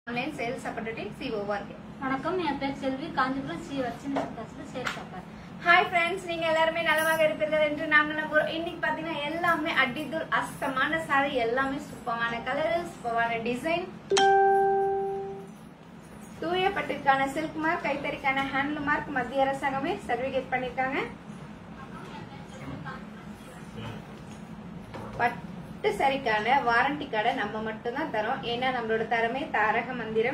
Online sales supportive சிஓவா இருக்கு. வணக்கம், என் பேர் Selvi. Kanchipuram Sri Varshini sales support. Hi friends, நீங்க எல்லாருமே நலமாக இருப்பீர்கள் என்று நாங்க நம்புறோம். இன்னைக்கு பாத்தீங்கன்னா எல்லாமே அடிதூள் அஸ்தமான சாரி, எல்லாமே சூப்பரான கலர், சூப்பரான டிசைன், தூய பட்டிற்கான சில்க் மார்க், கைத்தறிக்கான ஹேண்ட்லூம் மார்க் மத்திய அரசாங்கமே சர்டிபிகேட் பண்ணிருக்காங்க. பட்டு சரிக்கான வாரண்டி கார்டை நம்ம மட்டும் தான் தரோம். ஏன்னா நம்மளோட தரமே தாரக மந்திரம்.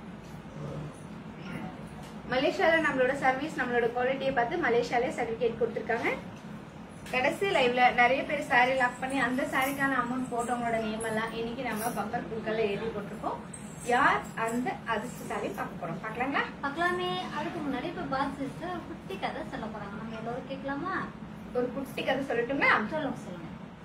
மலேசியால நம்மளோட சர்வீஸ், நம்மளோட குவாலிட்டியை பார்த்து மலேசியாலே சர்டிபிகேட் கொடுத்திருக்காங்க. கடைசி லைவ்ல நிறைய பேர் சாரி லாக் பண்ணி அந்த சாரிக்கான அமௌண்ட் போட்டவங்களோட நேம் எல்லாம் இன்னைக்கு நம்ம பம்பர் குழுக்கள்ல எழுதி போட்டிருக்கோம். யார் அந்த அதிர்ஷ்ட சாரி பார்க்க போறோம், பாக்கலாங்களா? பார்க்கலாமே. அதுக்கு முன்னாடி இப்ப பாஸ் ஒரு குட்டி கதை சொல்ல போறாங்க. நம்ம எல்லாரும் கேட்கலாமா? ஒரு குட்டி கதை சொல்லட்டுங்களா? சொல்லுங்க.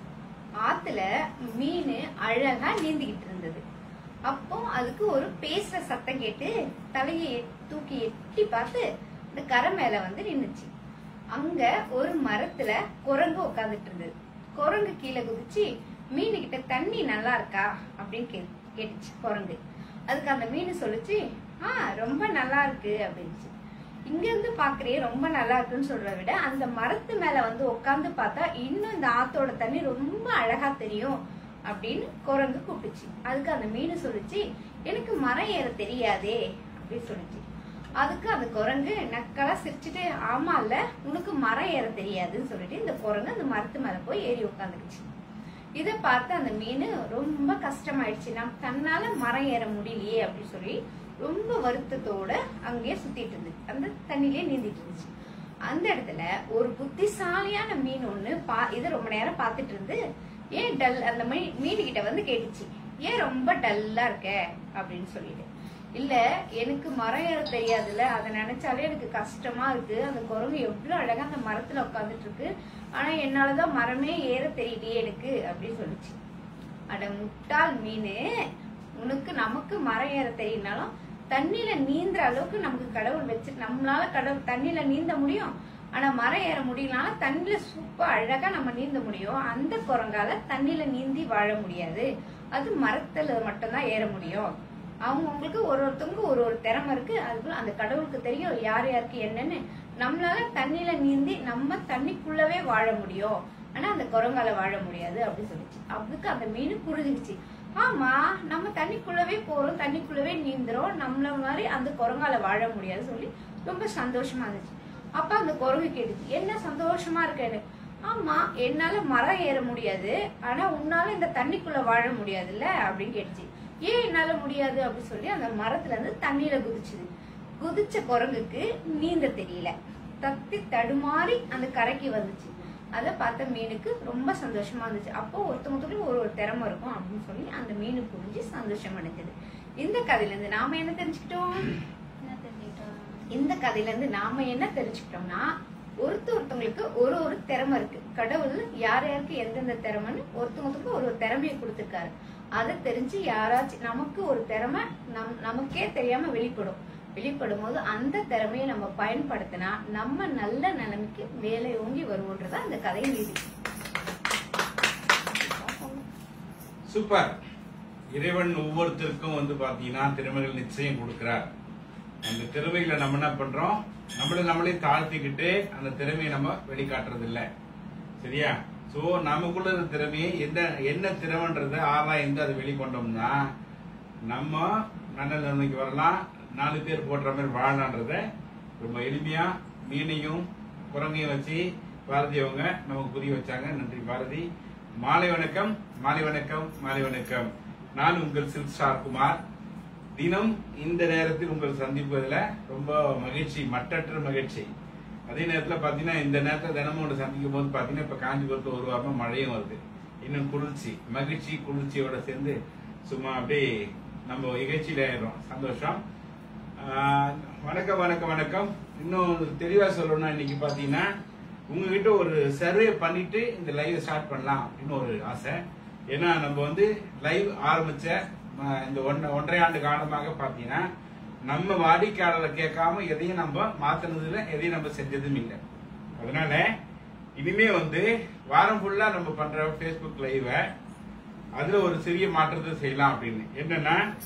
ஆத்துல மீன் அழகா நீந்திக்கிட்டு இருந்தது. அப்போ அதுக்கு ஒரு பேசுற சத்தம் கேட்டு தலையை தூக்கி எட்டி பார்த்து இந்த கரை மேல வந்து நின்னுச்சு. அங்க ஒரு மரத்துல குரங்கு உட்காந்துட்டு இருந்தது. குரங்கு கீழே குதிச்சு மீனு கிட்ட தண்ணி நல்லா இருக்கா அப்படின்னு கேட்டுச்சு குரங்கு. அதுக்கு அந்த மீன் சொல்லுச்சு, ரொம்ப நல்லா இருக்கு அப்படின்ச்சு. இங்க இருந்து பாக்குறே ரொம்ப நல்லா இருக்குன்னு சொல்றத விட அந்த மரத்து மேல வந்து உட்காந்து பார்த்தா இன்னும் இந்த ஆத்தோட தண்ணி ரொம்ப அழகா தெரியும் அப்படின்னு குரங்கு கூப்பிட்டுச்சு. அதுக்கு அந்த மீன் சொல்லுச்சு, எனக்கு மரம் ஏற தெரியாதே அப்படின்னு சொல்லிச்சு. அதுக்கு அந்த குரங்கு நக்கலா சிரிச்சுட்டு, ஆமா இல்ல, உனக்கு மரம் ஏற தெரியாதுன்னு சொல்லிட்டு இந்த குரங்கு அந்த மரத்து மேல போய் ஏறி உட்காந்துக்குச்சு. இத பார்த்து அந்த மீன் ரொம்ப கஷ்டமாயிடுச்சு, நம்ம தன்னால மரம் ஏற முடியலையே அப்படின்னு சொல்லி ரொம்ப வருத்தத்தோட அங்கேயே சுத்திட்டு இருந்துச்சு, அந்த தண்ணிலே நீந்திட்டு இருந்துச்சு. அந்த இடத்துல ஒரு புத்திசாலியான மீன் ஒண்ணு இதை ரொம்ப நேரம் பாத்துட்டு இருந்து, ஏன் டல் அந்த மீன் கிட்ட வந்து கேட்டுச்சு, ஏன் ரொம்ப டல்லா இருக்க அப்படின்னு சொல்லிட்டு. இல்ல, எனக்கு மரம் ஏற தெரியாதுல்ல, அதை நினைச்சாலே எனக்கு கஷ்டமா இருக்கு. அந்த குரங்கு எவ்வளவு அழகா அந்த மரத்துல உட்காந்துட்டு இருக்கு, ஆனா என்னாலதான் மரமே ஏற தெரியலையே எனக்கு அப்படின்னு சொல்லிச்சு. அட முட்டாள் மீனு, உனக்கு நமக்கு மரம் ஏற தெரியினாலும் தண்ணியில நீந்துற அளவுக்கு நமக்கு கடவுள் வச்சு, நம்மளால கடவுள் தண்ணியில நீந்த முடியும், ஆனா மரம் ஏற முடியலனால தண்ணியில சூப்பர் அழகா நம்ம நீந்த முடியும். அந்த குரங்கால தண்ணியில நீந்தி வாழ முடியாது, அது மரத்துல மட்டும்தான் ஏற முடியும். அவங்களுக்கு ஒருத்தவங்க ஒரு திறமை இருக்கு, அதுக்குள்ள அந்த கடவுளுக்கு தெரியும் யார் யாருக்கு என்னன்னு. நம்மளால தண்ணியில நீந்தி நம்ம தண்ணிக்குள்ளவே வாழ முடியும், ஆனா அந்த குரங்கால வாழ முடியாது அப்படின்னு சொல்லிச்சு. அதுக்கு அந்த மீன் புரிஞ்சுக்கிச்சு, ஆமா நம்ம தண்ணிக்குள்ளவே போறோம், தண்ணிக்குள்ளவே நீந்துறோம், நம்மள மாதிரி அந்த குரங்கால வாழ முடியாது சொல்லி ரொம்ப சந்தோஷமா இருந்துச்சு. அப்ப அந்த குரங்கு கேட்டுச்சு, என்ன சந்தோஷமா இருக்கேன்னு. ஆமா, என்னால மரம் ஏற முடியாது, ஆனா உன்னால இந்த தண்ணிக்குள்ள வாழ முடியாதுல்ல அப்படின்னு கேட்டுச்சு. ஏன் என்னால முடியாது அப்படின்னு சொல்லி அந்த மரத்துல இருந்து தண்ணியில குதிச்சுது. குதிச்ச குரங்குக்கு நீந்த தெரியல, தத்தி தடுமாறி அந்த கரைக்கு வந்துச்சு. அதை பார்த்த மீனுக்கு ரொம்ப சந்தோஷமா இருந்துச்சு. அப்போ ஒருத்தவங்களுக்கு ஒரு திறமை இருக்கும் அப்படின்னு சொல்லி அந்த மீனு புரிஞ்சு சந்தோஷம் அடைஞ்சது. இந்த கதையில இருந்து நாம என்ன தெரிஞ்சுக்கிட்டோம்? இந்த கதையில இருந்து நாம என்ன தெரிஞ்சுக்கிட்டோம்னா, ஒருத்தவங்களுக்கு ஒரு திறமை இருக்கு. கடவுள் யார் யாருக்கு எந்தெந்த திறமைன்னு ஒருத்தவங்களுக்கு ஒரு திறமையை கொடுத்திருக்காரு. அதை தெரிஞ்சு யாராச்சும் நமக்கு ஒரு திறமை நமக்கே தெரியாம வெளிப்படும் போது அந்த திறமையை நம்ம பயன்படுத்தினா நம்ம நல்ல நிலைமைக்கு வேலை ஓங்கி வருவோன்றதா அந்த கதையின் நீதி. சூப்பர். இறைவன் ஒவ்வொருத்தருக்கும் வந்து பாத்தீங்கன்னா திறமைகள் நிச்சயம் கொடுக்கிறார். அந்த திறமைகளை நம்ம என்ன பண்றோம், நம்மளே தாழ்த்திக்கிட்டு அந்த திறமையை நம்ம வெளிக்காட்டுறது இல்ல, சரியா? சோ நமக்குள்ள இருக்க திறமையை என்ன திறமைன்றத ஆராய்ந்து அதை வெளிக்கொண்டோம்னா நம்ம நல்ல நிலைமைக்கு வரலாம், 4 பேர் போடுற மாதிரி வாழலான்றத ரொம்ப எளிமையா மீனையும் குரங்கையும் வச்சு பாரதி அவங்க நமக்கு புரிய வச்சாங்க. நன்றி பாரதி. மாலை வணக்கம், மாலை வணக்கம், மாலை வணக்கம். நான் உங்கள் சில்க் ஸ்டார் குமார். தினம் இந்த நேரத்தில் உங்கள் சந்திப்பதில் ரொம்ப மகிழ்ச்சி, மற்றற்ற மகிழ்ச்சி. அதே நேரத்தில் பாத்தீங்கன்னா இந்த நேரத்தில் தினமும் ஒன்று சந்திக்கும் போது பாத்தீங்கன்னா இப்ப காஞ்சிபுரத்து ஒரு வாரமா மழையும் வருது, இன்னும் குளிர்ச்சி, மகிழ்ச்சி குளிர்ச்சியோட சேர்ந்து சும்மா அப்படியே நம்ம இகழ்ச்சியில ஆயிடும். சந்தோஷம். வணக்கம் வணக்கம் வணக்கம். இன்னும் தெளிவா சொல்லணும்னா இன்னைக்கு பாத்தீங்கன்னா உங்ககிட்ட ஒரு சர்வே பண்ணிட்டு இந்த லைவ் ஸ்டார்ட் பண்ணலாம் அப்படின்னு ஒரு ஆசை. ஏன்னா நம்ம வந்து லைவ் ஆரம்பிச்ச இந்த 1.5 ஆண்டு காலமாக பாத்தீங்கன்னா நம்ம வாடிக்கையாளரை கேட்காம எதையும் நம்ம மாத்தினது இல்லை, எதையும் நம்ம செஞ்சதும் இல்லை. அதனால இனிமே வந்து வாரம் ஃபுல்லா நம்ம பண்ற பேஸ்புக் லைவ அதுல ஒரு சிறிய மாற்றத்தை செய்யலாம் அப்படின்னு. என்னன்னா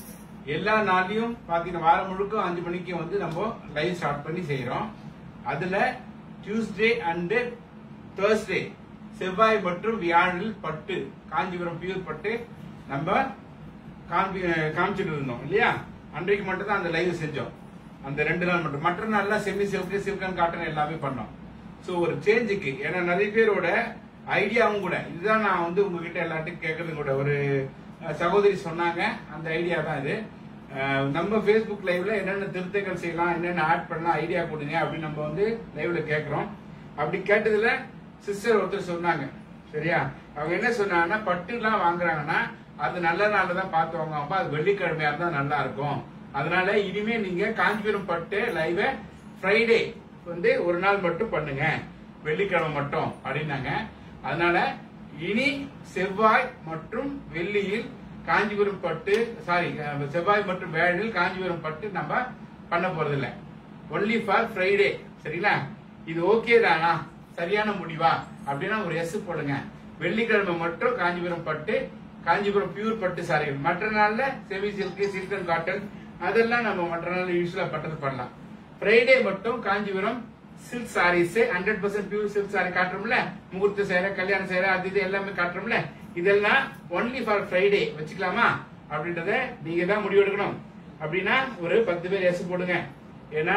எல்லா நாளையும் பாத்தீங்கன்னா வாரம் முழுக்க 5 மணிக்கு வந்து நம்ம லைவ் ஸ்டார்ட் பண்ணி செய்யறோம். அதுல டியூஸ்டே அண்ட் தேர்ஸ்டே செவ்வாய் மற்றும் வியாழனில் பட்டு காஞ்சிபுரம் பியூர் பட்டு நம்ம காமிச்சிட்டு இருந்தோம் இல்லையா? அன்றைக்கு மட்டும் தான் அந்த லைவ் செஞ்சோம். அந்த 2 நாள் மட்டும். மற்ற நாள்ல semi silk silk and cotton எல்லாமே பண்ணோம். சோ ஒரு சேஞ்சுக்கு ஏன்னா நிறைய பேரோட ஐடியாவும் கூட இதுதான். நான் வந்து உங்ககிட்ட எல்லாத்தையும் கேட்கறது கூட ஒரு சகோதரி சொன்னாங்க. அந்த ஐடியா தான் இது. நம்ம பேஸ்புக் லைவ்ல என்னென்ன திருத்தங்கள் செய்யலாம், என்னென்ன ஆட் பண்ணலாம், ஐடியா கொடுங்க அப்படின்னு நம்ம வந்து லைவ்ல கேட்கிறோம். அப்படி கேட்டதுல சிஸ்டர் ஒருத்தர் சொன்னாங்க. சரியா? அவங்க என்ன சொன்னாங்கன்னா பட்டு எல்லாம் வாங்குறாங்கன்னா அது நல்ல நாள்ல தான் பார்த்து வாங்குவாங்க. அது வெள்ளிக்கிழமையா இருந்தா நல்லா இருக்கும். அதனால இனிமே நீங்க காஞ்சிபுரம் பட்டு லைவ ஃப்ரைடே வந்து ஒரு நாள் மட்டும் பண்ணுங்க, வெள்ளிக்கிழமை மட்டும் அப்படின்னாங்க. அதனால இனி செவ்வாய் மற்றும் வெள்ளியில் காஞ்சிபுரம் பட்டு செவ்வாய் மற்றும் வேழில் காஞ்சிபுரம் பட்டு நம்ம பண்ண போறது இல்ல. Only for Friday. சரிங்களா? இது ஓகே தானா? சரியான முடிவா அப்படின்னா ஒரு எஸ் போடுங்க. வெள்ளிக்கிழமை மட்டும் காஞ்சிபுரம் பட்டு, காஞ்சிபுரம் பியூர் பட்டு சாரிகள். மற்ற நாள்ல semi silk silk and cotton அதெல்லாம் நம்ம மற்ற நாள் யூஸ்வலா பட்டது பண்ணலாம். ஃப்ரைடே மட்டும் Kanchipuram silk sarees 100% pure silk saree காட்டுறோம்ல, முகூர்த்த சேரை, கல்யாண சேரை, அது இது எல்லாமே காட்டுறோம்ல, இதெல்லாம் ஒன்லி ஃபார் ஃப்ரைடே வச்சுக்கலாமா அப்படின்றத நீங்க தான் முடிவெடுக்கணும். அப்படின்னா ஒரு 10 பேர் எஸ் போடுங்க. ஏன்னா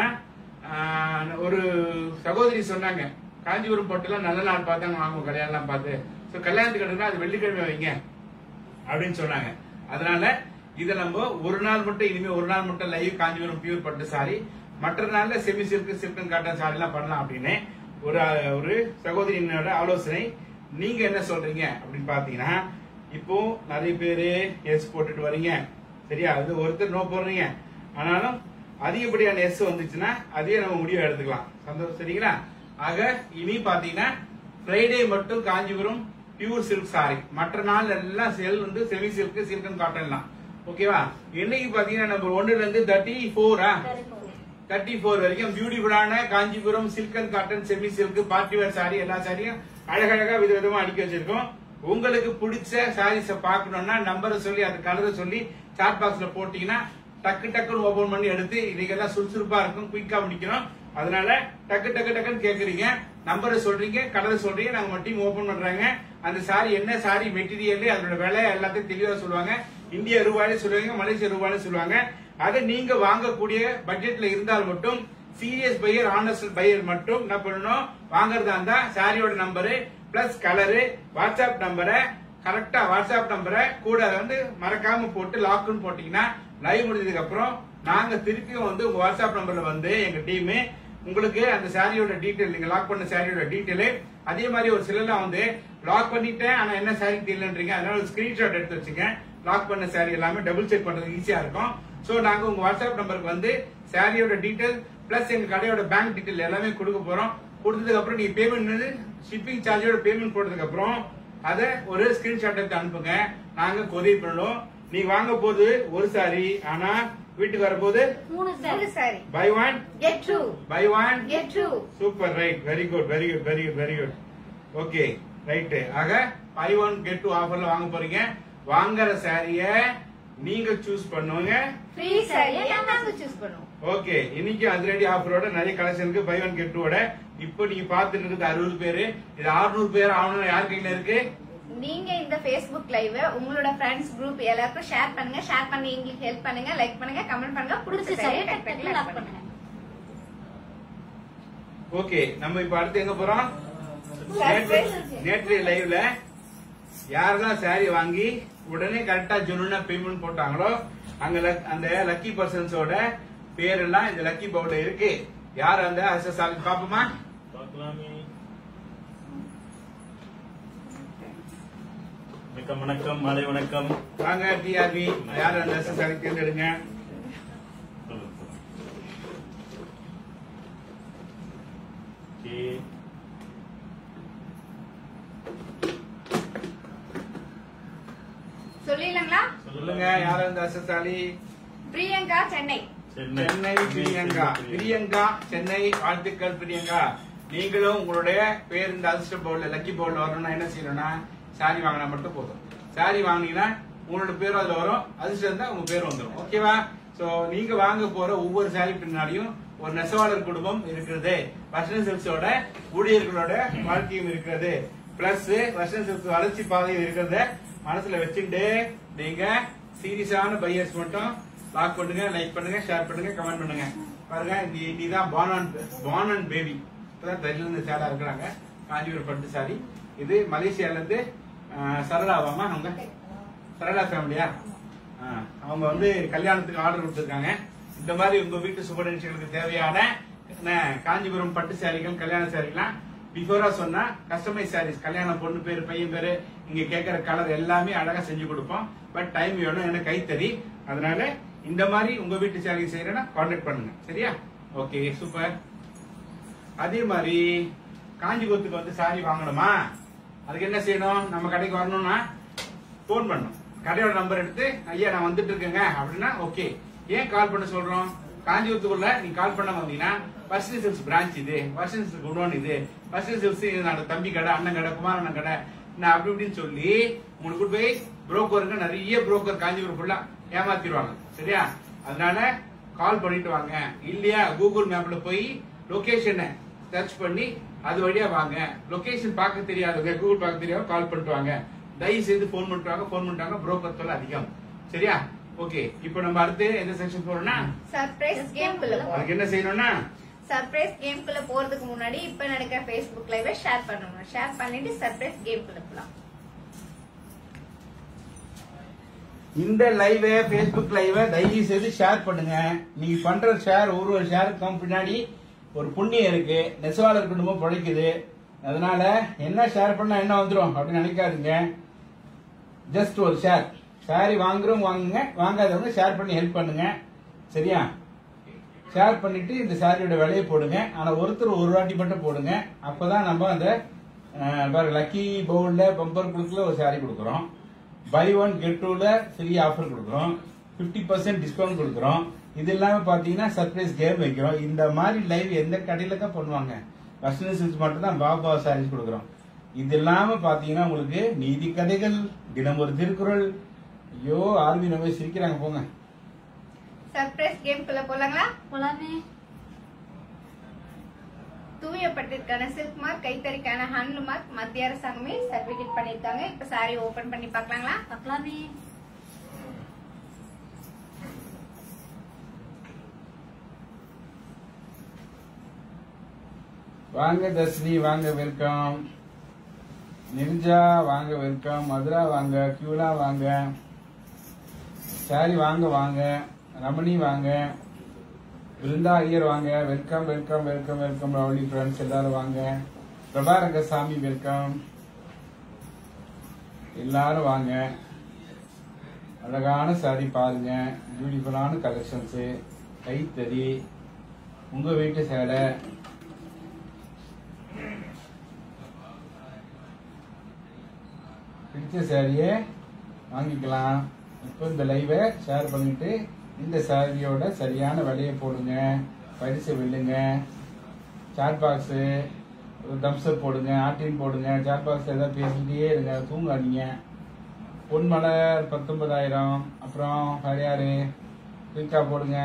ஒரு சகோதரி சொன்னாங்க காஞ்சிபுரம் பட்டுலாம் நல்ல நாள் பார்த்தாங்க வாங்குவோம் கல்யாணம் பார்த்து. சோ கல்யாணத்துக்கு எடுக்கணும் அது வெள்ளிக்கிழமை வைங்க அப்படின்னு சொன்னாங்க. அதனால இதை நம்ம ஒரு நாள் மட்டும் இனிமே ஒரு நாள் மட்டும் லைவ் காஞ்சிபுரம் பியூர் பட்டு சாரி, மற்ற நாள்ல semi silk silk and cotton saree எல்லாம் பண்ணலாம் அப்படின்னு ஒரு சகோதரியினோட ஆலோசனை. நீங்க என்ன சொல்றீங்க அப்படின்னு பாத்தீங்கன்னா இப்போ நிறைய பேரு எஸ் போட்டுட்டு வரீங்க. சரியா? அது ஒருத்தர் நோ போடுறீங்க. ஆனாலும் அதிகப்படியான எஸ் வந்துச்சுன்னா அதையே நம்ம முடிவு எடுத்துக்கலாம். சந்தோஷம். சரிங்களா? ஆக இனி பாத்தீங்கன்னா ஃப்ரைடே மட்டும் காஞ்சிபுரம் பியூர் சில்க் சாரி, மற்ற நாள் எல்லாம் செல் வந்து semi silk silk and cotton தான். ஓகேவா? இன்னைக்கு பாத்தீங்கன்னா நம்பர் 1ல இருந்து 34 வரைக்கும் பியூட்டிஃபுல்லான Kanchipuram silk and cotton semi silk party wear saree எல்லா சாரியும் அழகழகா விதவிதமா அடுக்கி வச்சிருக்கோம். உங்களுக்கு பிடிச்ச சாரீஸ பாக்கணும்னா நம்பரை சொல்லி அது கலரை சொல்லி சாட் பாக்ஸ்ல போட்டீங்கன்னா டக்கு டக்குன்னு ஓபன் பண்ணி எடுத்து இதுக்கெல்லாம் சுறுசுறுப்பா இருக்கும், குயிக்கா முடிக்கணும். அதனால டக்கு டக்கு டக்குன்னு கேக்குறீங்க, நம்பரை சொல்றீங்க, கலரை சொல்றீங்க, நாங்க மட்டும் ஓபன் பண்றாங்க. அந்த சாரி என்ன சாரி மெட்டீரியல் அதோட விலை எல்லாத்தையும் தெளிவா சொல்லுவாங்க. இந்திய ரூபாயில சொல்லுவாங்க, மலேசிய ரூபாயில சொல்லுவாங்க. அதை நீங்க வாங்கக்கூடிய பட்ஜெட்ல இருந்தால் மட்டும் சீரியஸ் பையர் ஆனஸ்ட் பையர் மட்டும் என்ன பண்ணணும், வாங்குறதா இருந்தா சாரியோட நம்பரு பிளஸ் கலரு வாட்ஸ்அப் நம்பரை கரெக்டா வாட்ஸ்அப் நம்பரை கூட வந்து மறக்காம போட்டு லாக்னு போட்டீங்கன்னா லைவ் முடிஞ்சதுக்கு அப்புறம் நாங்க திருப்பியும் வந்து உங்க வாட்ஸ்அப் நம்பர்ல வந்து எங்க டீம் உங்களுக்கு அந்த சாரியோட டீடைல், நீங்க லாக் பண்ண சாரியோட டீடைல், அதே மாதிரி ஒரு சிலர்லாம் வந்து லாக் பண்ணிட்டேன் ஆனா என்ன சாரி தெரியலன்றீங்க, அதனால ஒரு ஸ்கிரீன்ஷாட் எடுத்து வச்சுங்க. லாக் பண்ண சாரி எல்லாமே டபுள் செக் பண்றது ஈஸியா இருக்கும். சோ நாங்க உங்க வாட்ஸ்அப் நம்பருக்கு வந்து சாரியோட டீடைல் பிளஸ் எங்க கடையோட பேங்க் டீடைல் எல்லாமே கொடுக்க போறோம். கொடுத்ததுக்கு அப்புறம் நீங்க பேமெண்ட் ஷிப்பிங் சார்ஜோட பேமெண்ட் போட்டதுக்கு அப்புறம் அத ஒரு ஸ்கிரீன்ஷாட் எடுத்து அனுப்புங்க. நாங்க கொரியர் பண்ணுவோம். நீங்க வாங்க போது ஒரு சாரி, ஆனா வீட்டுக்கு வரப்போது 3 saree. Buy one get two. Buy one get two. Super. Right. Very good very good very good very good. Okay right. ஆக பை ஒன் கெட் டூ ஆஃபர்ல வாங்க போறீங்க. வாங்குற சாரிய நீங்க சூஸ் பண்ணுங்க, ஃப்ரீ சாரியை நாங்க சூஸ் பண்ணுவோம். ஓகே. இன்னைக்கு அதிரடி ஆஃபரோட நிறைய கலெக்ஷனுக்கு பை ஒன் கெட் டூவோட இப்போ நீங்க பாத்துட்டு இருக்கிறது 60 பேரு. இது 600 பேர் ஆகணும். யார் கையில இருக்கு? நீங்க இந்த Facebook லைவ் உங்களோட ஃப்ரெண்ட்ஸ் குரூப் எல்லாருக்கும் ஷேர் பண்ணுங்க. ஷேர் பண்ணி எங்களுக்கு ஹெல்ப் பண்ணுங்க, லைக் பண்ணுங்க, கமெண்ட் பண்ணுங்க, பிடிச்ச சாரியை டக் டக் லாக் பண்ணுங்க. ஓகே, நம்ம இப்ப அடுத்து எங்க போறோம்? நேற்றைய லைவ்ல யாரெல்லாம் சாரி வாங்கி உடனே கரெக்டா ஜுனுனா பேமெண்ட் போட்டாங்களோ அங்க அந்த லக்கி பர்சன்ஸோட பேரெல்லாம் இந்த லக்கி பவுல இருக்கு. யார் அந்த சாரி பாப்போமா? வணக்கம் வணக்கம், மாலை வணக்கம். வாங்க டிஆர்பி, யார் அந்த சாரி தேர்ந்தெடுங்க. சொல்லிடலாங்களா? சொல்லுங்க, யார் அந்த அசசாலி? பிரியங்கா, சென்னை. சென்னை பிரியங்கா. பிரியங்கா சென்னை, வாழ்த்துக்கள் பிரியங்கா. நீங்களும் உங்களுடைய பேர் இந்த அதிர்ஷ்ட பவுல்ல லக்கி பவுல்ல வரணும்னா என்ன செய்யணும்னா சாரி வாங்கினா மட்டும் போதும். சாரி வாங்கினீங்கன்னா உங்களோட பேரும் அதுல வரும். அதிர்ஷ்டம் இருந்தா உங்க பேரும் வந்துடும். ஓகேவா? சோ நீங்க வாங்க போற ஒவ்வொரு சாரி பின்னாடியும் ஒரு நெசவாளர் குடும்பம் இருக்கிறது, வசன சில்க்ஸோட ஊழியர்களோட வாழ்க்கையும் இருக்கிறது, பிளஸ் வசன சில்க்ஸ் வளர்ச்சி பாதையும் இருக்கிறத மனசுல வச்சுட்டு நீங்க சீரியஸான பையர்ஸ் மட்டும் லாக் பண்ணுங்க, லைக் பண்ணுங்க, ஷேர் பண்ணுங்க, கமெண்ட் பண்ணுங்க. பாருங்க, இதுதான் பார்ன் அண்ட் பேபி. இப்பதான் தைல இருந்து சேலா இருக்கிறாங்க. காஞ்சிபுரம் பட்டு சாரி. இது மலேசியால இருந்து சரளாவாமா, அவங்க சரளா ஃபேமிலியா? அவங்க வந்து கல்யாணத்துக்கு ஆர்டர் கொடுத்திருக்காங்க. இந்த மாதிரி உங்க வீட்டு சுப நிகழ்ச்சிகளுக்கு தேவையான காஞ்சிபுரம் பட்டு சாரிகள், கல்யாண சாரிகள்லாம் பிஃபோரா சொன்னா கஸ்டமைஸ் சாரீஸ், கல்யாண பொண்ணு பேரு, பையன் பேரு, இங்க கேட்கிற கலர் எல்லாமே அழகா செஞ்சு கொடுப்போம். பட் டைம் வேணும், எனக்கு கைத்தறி. அதனால இந்த மாதிரி உங்க வீட்டு சாரி செய்யறேன்னா கான்டாக்ட் பண்ணுங்க. சரியா? Okay, super. அதே மாதிரி காஞ்சிபுரத்துக்கு வந்து சாரி வாங்கணுமா? அதுக்கு என்ன செய்யணும்? நம்ம கடைக்கு வரணும்னா போன் பண்ணணும். கடையோட நம்பர் எடுத்து, ஐயா நான் வந்துட்டு இருக்கேங்க அப்படின்னா ஓகே. ஏன் கால் பண்ண சொல்றோம்? காஞ்சிபுரத்துக்குள்ள நீங்க கால் பண்ண வந்தீங்கன்னா வசன சில்க்ஸ் பிரான்ச் இது, வசன சில்க்ஸ் குடோன் இது, வசன சில்க்ஸ் என்னோட தம்பி கடை, அண்ணன் கடை, குமாரண்ணன் கடை, நான் அப்படி இப்படின்னு சொல்லி உங்களுக்கு போய் புரோக்கருங்க, நிறைய புரோக்கர் காஞ்சிபுரம் ஃபுல்லா ஏமாத்திடுவாங்க. சரியா? அதனால கால் பண்ணிட்டு வாங்க. இல்லையா கூகுள் மேப்ல போய் லொகேஷனை சர்ச் பண்ணி அது வழியா வாங்க. லொகேஷன் பார்க்க தெரியாதவங்க, கூகுள் பார்க்க தெரியாத கால் பண்ணிட்டு வாங்க. தயவு செய்து போன் பண்ணிட்டாங்க. புரோக்கர் தொல்லை அதிகம். சரியா? ஓகே, இப்போ நம்ம அடுத்து எந்த செக்ஷன் போறோம்னா சர்ப்ரைஸ் கேம்குள்ள போறோம். அதுக்கு என்ன செய்யணும்னா சர்ப்ரைஸ் கேம்குள்ள போறதுக்கு முன்னாடி இப்ப நடக்கிற Facebook லைவ் ஷேர் பண்ணணும். ஷேர் பண்ணிட்டு சர்ப்ரைஸ் கேம்குள்ள போலாம். இந்த லைவ் Facebook லைவ் தயவு செய்து ஷேர் பண்ணுங்க. நீங்க பண்ற ஷேர், ஒரு ஷேருக்கும் பின்னாடி ஒரு புண்ணியம் இருக்கு. நெசவாளர் குடும்பம் பிழைக்குது. அதனால என்ன ஷேர் பண்ணா என்ன வந்துடும் அப்படின்னு நினைக்காதீங்க. ஜஸ்ட் ஒரு ஷேர். சாரி வாங்குறோம் வாங்குங்க, வாங்காதவங்க ஷேர் பண்ணி ஹெல்ப் பண்ணுங்க. சரியா? ஷேர் பண்ணிட்டு இந்த சாரியோட விலையை போடுங்க. ஆனா ஒருத்தர் ஒரு வாட்டி மட்டும் போடுங்க. அப்பதான் நம்ம அந்த லக்கி பவுல்ல பம்பர் குழுக்குல ஒரு சாரி கொடுக்குறோம். பை ஒன் கெட் டூல ஃப்ரீ ஆஃபர் கொடுக்குறோம். 50% டிஸ்கவுண்ட் கொடுக்குறோம். இது இல்லாம பாத்தீங்கன்னா சர்ப்ரைஸ் கேம் வைக்கிறோம். இந்த மாதிரி லைவ் எந்த கடையில தான் பண்ணுவாங்க? வசன சில்க்ஸ் மட்டும் தான் பாபா சாரீஸ் கொடுக்குறோம். இது இல்லாம பாத்தீங்கன்னா உங்களுக்கு நீதி கதைகள், தினம் ஒரு திருக்குறள். ஐயோ, ஆர்மி நம்ம சிரிக்கிறாங்க போங்க. சர்ப்ரைஸ் கேம்குள்ள போலாங்களா? போலாமே. தூய பட்டிற்கான சில்க் மார்க், கைத்தறிக்கான ஹேண்ட்லூம் மார்க் மத்திய அரசாங்கமே சர்டிபிகேட் பண்ணிருக்காங்க. இப்ப சாரி ஓபன் பண்ணி பாக்கலாங்களா? பார்க்கலாமே. வாங்க தர்ஷினி, வாங்க, வெல்கம். நிர்ஜா வாங்க, வெல்கம். மதுரா வாங்க, கியூலா வாங்க, சாரி வாங்க வாங்க, ரமணி வாங்க, பிருந்தா ஐயர் வாங்க, வெல்கம் வெல்கம் வெல்கம் வெல்கம். ரவுலி ஃப்ரெண்ட்ஸ் எல்லாரும் வாங்க. பிரபாரங்கசாமி வெல்கம். எல்லாரும் வாங்க. அழகான சாரி பாருங்க, பியூட்டிஃபுல்லான கலெக்ஷன்ஸ், கைத்தறி, உங்க வீட்டு சேலை. பிடிச்ச சாரியை வாங்கிக்கலாம். இப்போ இந்த லைவை ஷேர் பண்ணிட்டு இந்த சாரியோட சரியான விலையை போடுங்க, பரிசு வெல்லுங்க. சாட் பாக்ஸு தம்ஸ்அப் போடுங்க, ஆர்டின் போடுங்க. சாட் பாக்ஸ் ஏதாவது பேசிக்கிட்டே இருங்க, தூங்காதீங்க. பொன்மலர் 19,000. அப்புறம் ஹரியாரு குயிக்கா போடுங்க.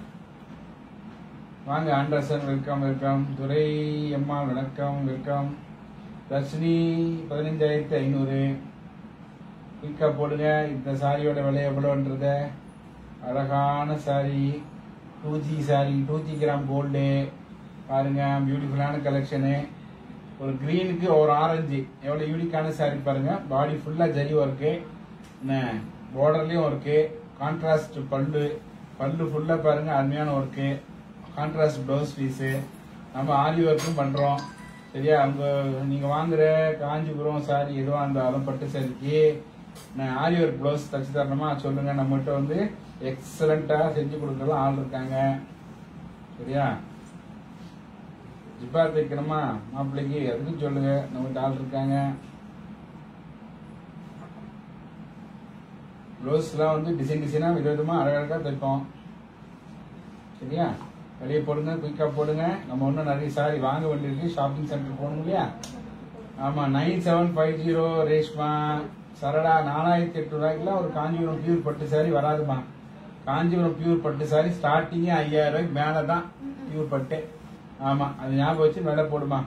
வாங்க ஆண்டர்சன், வெல்கம் வெல்கம். துரை அம்மா வணக்கம், வெல்கம். தர்ஷினி 15,500. குயிக்கா போடுங்க. இந்த சாரியோட விலை எவ்வளோன்றத. அழகான sorry, 2G sorry, 2G gram gold பாருங்க. பியூட்டிஃபுல்லான கலெக்ஷனு. ஒரு கிரீனுக்கு ஒரு ஆரஞ்சு, எவ்வளவு யூனிக்கான சாரி பாருங்க. பாடி ஃபுல்லா ஜரி ஒர்க்கு, பார்டர்லயும் ஒர்க்கு, கான்ட்ராஸ்ட் பல்லு ஃபுல்லா பாருங்க, அருமையான ஒர்க்கு, கான்ட்ராஸ்ட் பிளவுஸ் பீஸு. நம்ம ஆரி ஒர்க்கும் பண்றோம். சரியா? நீங்க வாங்குற காஞ்சிபுரம் சாரி எதுவா இருந்தாலும் பட்டு சாரிக்கு ஆரி ஒர்க் பிளவுஸ் தச்சு தரணுமா சொல்லுங்க. நம்மகிட்ட வந்து எக்ஸலண்டா செஞ்சு கொடுக்கலாம் ஆள் இருக்காங்க. சரியா? ஜிப்பா தைக்கணுமா மாப்பிள்ளைக்கு, அதுக்கும் சொல்லுங்க, நம்மகிட்ட ஆள் இருக்காங்க. பிளவுஸ் எல்லாம் வந்து டிசைனா விதவிதமா அழகழகா தைப்போம். சரியா? வெளியே போடுங்க, குயிக்கா போடுங்க. நம்ம இன்னும் நிறைய சாரி வாங்க வேண்டியிருக்கு. ஷாப்பிங் சென்டர் போகணும் இல்லையா? ஆமா, 9750 ரேஷ்மா சரடா 4800 ரூபாய்க்குலாம் ஒரு காஞ்சிபுரம் பியூர் பட்டு சாரி வராதுமா. காஞ்சிபுரம் பியூர் பட்டு சாரி ஸ்டார்டிங்கே 5000 ரூபாய்க்கு மேலதான் பியூர் பட்டு. ஆமா, அது ஞாபகம் வச்சு மேல போடுமா.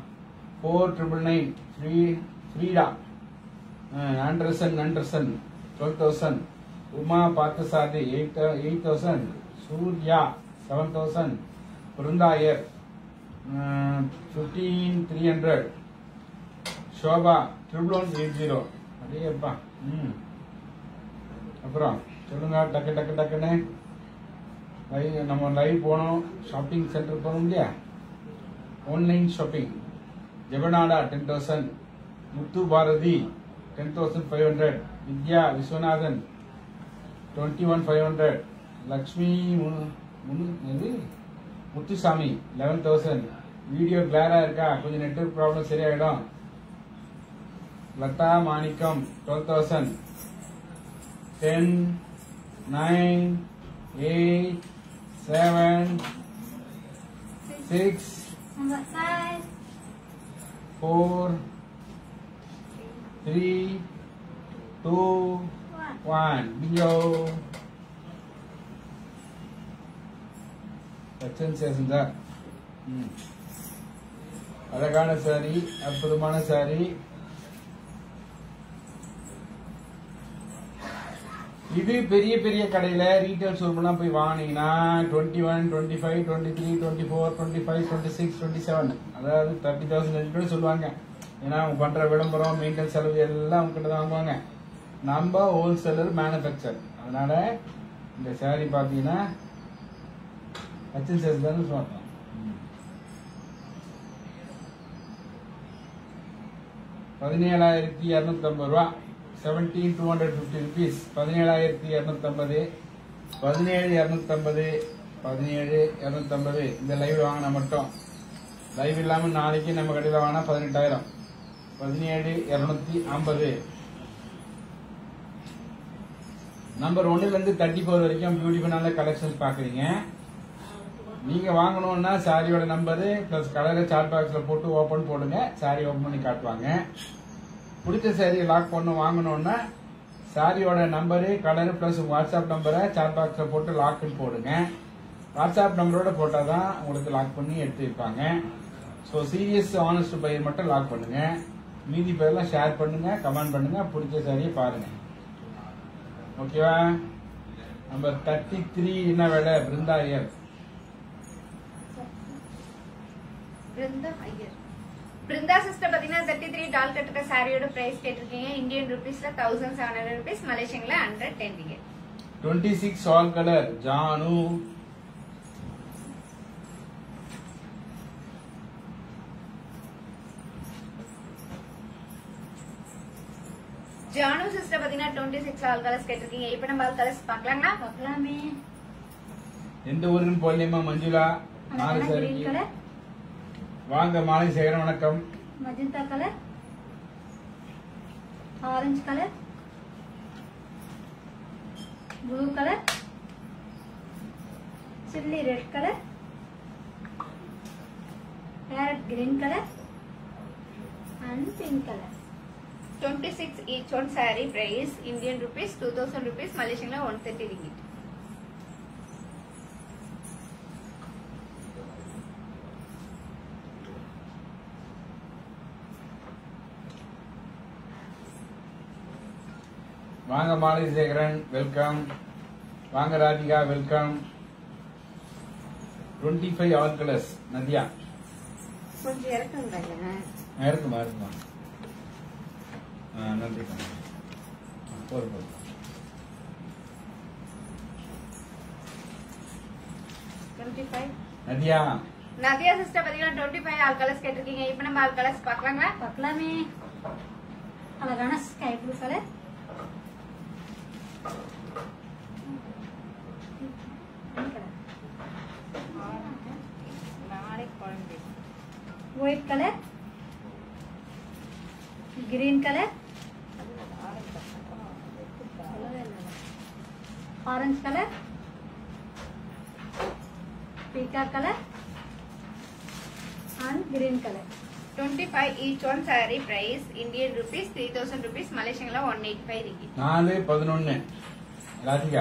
4999 ஃப்ரீடா ஆண்டர்சன் 12,000, உமா பார்த்தசாரதி 8,000, சூர்யா 7,000, பிருந்தாயர் 15,300, சோபா 1180. அடேப்பா. அப்புறம் சொல்லுங்க டக்கு டக்கு டக்குன்னு. நம்ம லைவ் போனோம், ஷாப்பிங் சென்டர் போனோம் இல்லையா, ஆன்லைன் ஷாப்பிங். ஜெபநாடா 10,000, முத்து பாரதி 10,500, வித்யா விஸ்வநாதன் 21,500, லக்ஷ்மி முத்துசாமி 11,000. வீடியோ கிளாரா இருக்கா, கொஞ்சம் நெட்வொர்க் ப்ராப்ளம் சரியாயிடும். Latha Manickam 12,000. 10, 9, 8, 7, 6, Number 5. 4, 3, 2, 1. Bingo. Sir. அழகான சாரி, அற்புதமான சாரி. இது பெரிய பெரிய கடையில ரீட்டைல் ஷோரூம்லாம் போய் வாங்கினீங்கன்னா 21, 25, 23, 24, 25, 26, 27, அதாவது 30,000 சொல்லுவாங்க. ஏன்னா அவங்க பண்ற விளம்பரம், மெயின்டெனன்ஸ் செலவு எல்லாம் அவங்க கிட்ட தான் வாங்குவாங்க. நம்ம ஹோல்சேலர், மேனுபேக்சர். அதனால இந்த சாரி பாத்தீங்கன்னா HSS தான் சொல்றோம். ₹17,250, 17,250 rupees. 17,250, 17,250, 17,250. இந்த லைவ் வாங்கினா மட்டும். லைவ் இல்லாம நாளைக்கு நம்ம கடையில் வாங்கினா 18,000. 17,250. நம்பர் 1 இருந்து 34 வரைக்கும் பியூட்டிஃபுல்லான கலெக்ஷன்ஸ் பாக்குறீங்க. நீங்க வாங்கணும்னா சாரியோட நம்பரு பிளஸ் கலரை சார்ட் பாக்ஸ்ல போட்டு ஓபன் போடுங்க. சாரி ஓபன் பண்ணி காட்டுவாங்க. பிடிச்ச சாரியை லாக் பண்ண வாங்கணும்னா சாரியோட நம்பரு, கலரு பிளஸ் வாட்ஸ்அப் நம்பரை சார்ட் பாக்ஸ்ல போட்டு லாக்னு போடுங்க. வாட்ஸ்அப் நம்பரோட போட்டாதான் உங்களுக்கு லாக் பண்ணி எடுத்து வைப்பாங்க. ஸோ சீரியஸ் ஆனஸ்ட் பையர் மட்டும் லாக் பண்ணுங்க. மீதி பேர்லாம் ஷேர் பண்ணுங்க, கமெண்ட் பண்ணுங்க, பிடிச்ச சாரியை பாருங்க. ஓகேவா? நம்பர் 33 என்ன வேலை? பிருந்தா ஐயர். பிருந்தா சிஸ்டர் பாத்தீங்கன்னா 33 டால் கட்டுற சாரியோட பிரைஸ் கேட்டிருக்கீங்க. இந்தியன் ருபீஸ்ல 1,700 rupees, மலேசியன்ல 110 ringgit. 26 all colour Janu. Janu sister பாத்தீங்கன்னா 26 ஆல் கலர்ஸ் கேட்டிருக்கீங்க. இப்ப நம்ம ஆல் கலர்ஸ் பாக்கலாங்களா? பார்க்கலாமே. எந்த ஊருன்னு போடலையம்மா மஞ்சுளா? 4 கிரீன் சாரிக்கு கலர், வாங்க. மாலை சேகரன் வணக்கம். Magenta colour, orange colour, blue colour, chilli red colour, parrot green colour and pink colour. 26 each one saree price Indian rupees 2,000 rupees, மலேசியன்ல 130 ringgit. வாங்க மாலை சேகரன் வெல்கம். வாங்க Radhika welcome. 25 all colours Nadia. கொஞ்சம் இறக்குங்க. இருக்குமா இருக்குமா. நன்றி. போதும் 25 நதியா. நதியா சிஸ்டர் பாத்தீங்கன்னா 25 ஆல் கலர்ஸ் கேட்டிருக்கீங்க. இப்ப நம்ம ஆல் கலர்ஸ் பாக்கலாங்களா? பார்க்கலாமே. அழகான sky blue colour, white colour, green colour, orange colour, peacock colour and green colour. 25 each one saree price Indian rupees 3000 rupees Malaysian la 185 ringgit 411 Radhika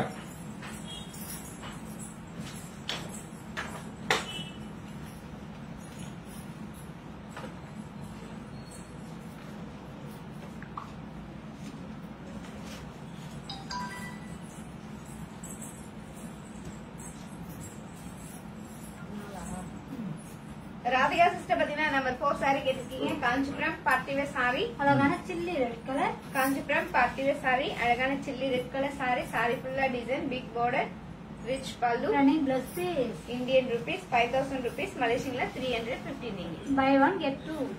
Radhika sister பாத்தீங்கன்னா நம்பர் 4 saree கேட்டிருக்கீங்க. Kanchipuram party wear saree அழகான chilli red colour. Kanchipuram party wear saree அழகான chilli red colour saree. saree ஃபுல்லா design, big border, rich pallu. Running plus piece. Indian rupees 5000 rupees Malaysian la 350 ringgit. Buy 1 get 2.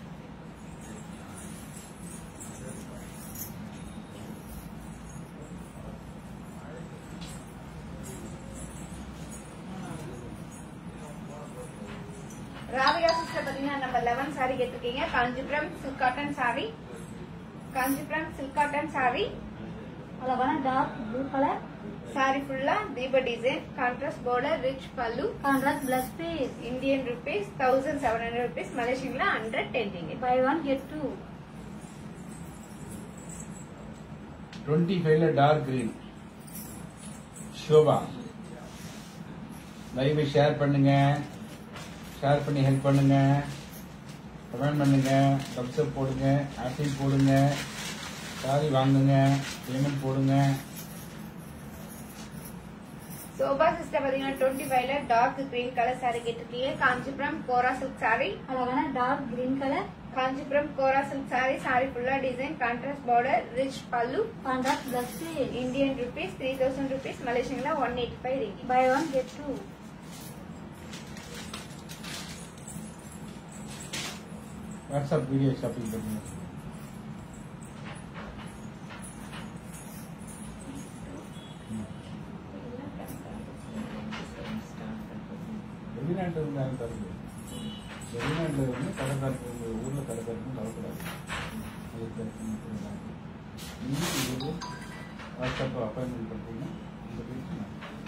Radhika sister பாத்தீங்கன்னா number 11 saree கேட்டிருக்கீங்க. Kanchipuram silk cotton saree Kanchipuram silk cotton saree அழகான dark blue colour. saree ஃபுல்லா தீப design, contrast border, rich pallu. Contrast plus piece. Indian rupees 1700 rupees Malaysian la 110 ringgit. Buy 1 get 2. 25 dark green Shobha. Live share பண்ணுங்க, share பண்ணி help பண்ணுங்க, comment பண்ணுங்க, thumbs up போடுங்க, active போடுங்க, sorry வாங்குங்க, payment போடுங்க. சோபா சிஸ்டர் பாத்தீங்கன்னா 25 ல டார்க் கிரீன் கலர் saree கேட்டிருக்கீங்க. காஞ்சிபுரம் கோரா சில்க் saree அழகான டார்க் கிரீன் கலர். காஞ்சிபுரம் கோரா சில்க் saree saree ஃபுல்லா design, contrast border, rich pallu. Contrast plus piece. Indian rupees 3000 rupees Malaysian la 185 ringgit. Buy 1 get 2. WhatsApp video shopping பண்ணுங்க. வெளிநாட்டில் இருந்தாலும் தருது. வெளிநாட்டில் இருந்து கடைக்காரருக்கு ஊர்ல கடைக்காரருக்கும் தரக்கூடாது. இன்னைக்கு வாட்ஸ்அப் அப்பாயின்மெண்ட் பண்ணுறீங்கன்னா இந்த பேச்சு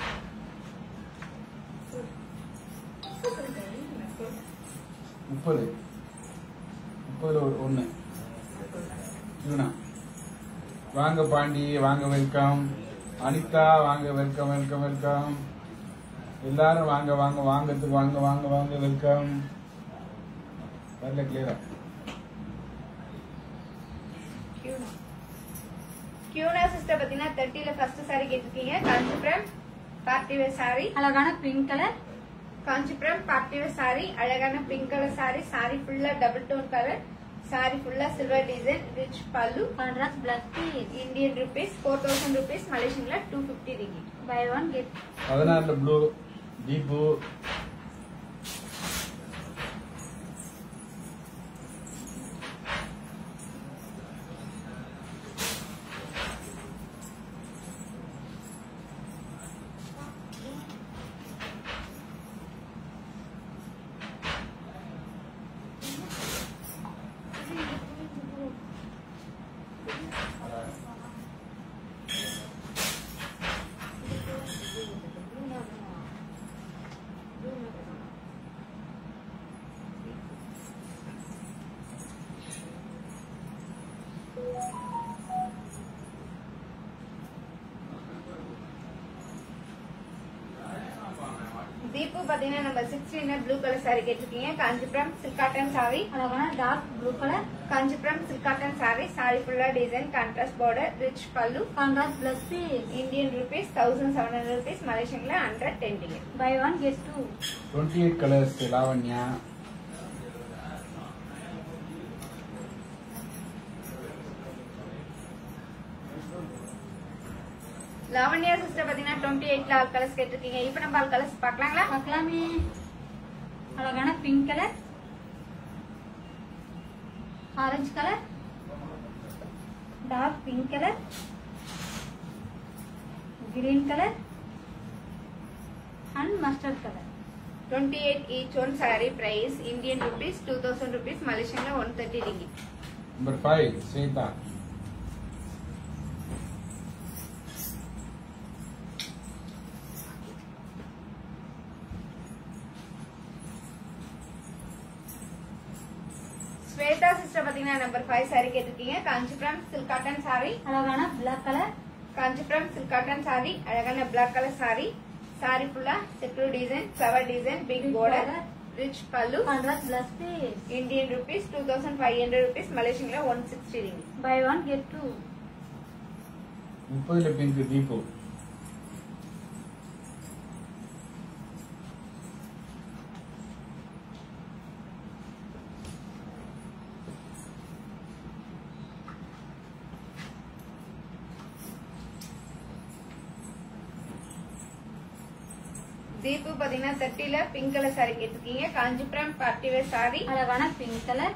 30 ஒன்று இவனா வாங்க பாண்டி, வாங்க வெல்கம். அனிதா வாங்க, வெல்கம் வெல்கம் வெல்கம். எல்லாரும் வாங்க வாங்க, வாங்கறதுக்கு வாங்க வாங்க வாங்க, வெல்கம். வரல கிளியரா. கியூனா சிஸ்டர் பாத்தீங்கன்னா 30 ல ஃபர்ஸ்ட் saree கேட்டிருக்கீங்க. காஞ்சிபுரம் பார்ட்டி வேர் saree அழகான pink colour. Kanchipuram party wear saree அழகான பிங்க் கலர் saree saree ஃபுல்லா டபுள் டோன் கலர் saree ஃபுல்லா silver design, rich pallu. Contrast plus piece. Indian rupees 4000 rupees Malaysian la 250 ringgit. Buy 1 get 16 blue Deepu. Deepu பாத்தீங்கன்னா number 16 blue colour saree கேட்டிருக்கீங்க. Kanchipuram silk cotton saree அழகான dark blue colour. Kanchipuram silk cotton saree saree ஃபுல்லா design, contrast border, rich pallu. Contrast plus piece. Indian rupees 1700 rupees Malaysian la 110 ringgit. Buy 1 get 2. 28 colours Lavanya. Lavanya sister பாத்தீங்கன்னா 28 ல all colours கேட்டிருக்கீங்க. இப்போ நம்ம all colours பார்க்கலாங்களா? பார்க்கலாமே. அழகான pink colour, orange colour, dark pink colour, green colour and mustard colour. 28 each one saree price Indian rupees 2000 rupees Malaysian la 130 ringgit. Number 5 Shweta. Shweta sister பாத்தீங்கன்னா number 5 sari கேட்டிருக்கீங்க. காஞ்சிபுரம் சில்க் காட்டன் சாரி, அழகான black colour. Kanchipuram silk cotton sari, அழகான black colour sari. Sari ஃபுல்லா checked design, flower design, big border, rich பல்லு. Contrast plus piece. Indian rupees 2500 rupees, மலேசியன்ல 160 ringgit. Buy 1 get 2. 30ல pink Deepu. Deepu பாத்தீங்கன்னா 30ல பிங்க் கலர் சாரி கேட்டிருக்கீங்க. காஞ்சிபுரம் பார்ட்டி வேர் சாரி, அழகான பிங்க் கலர்.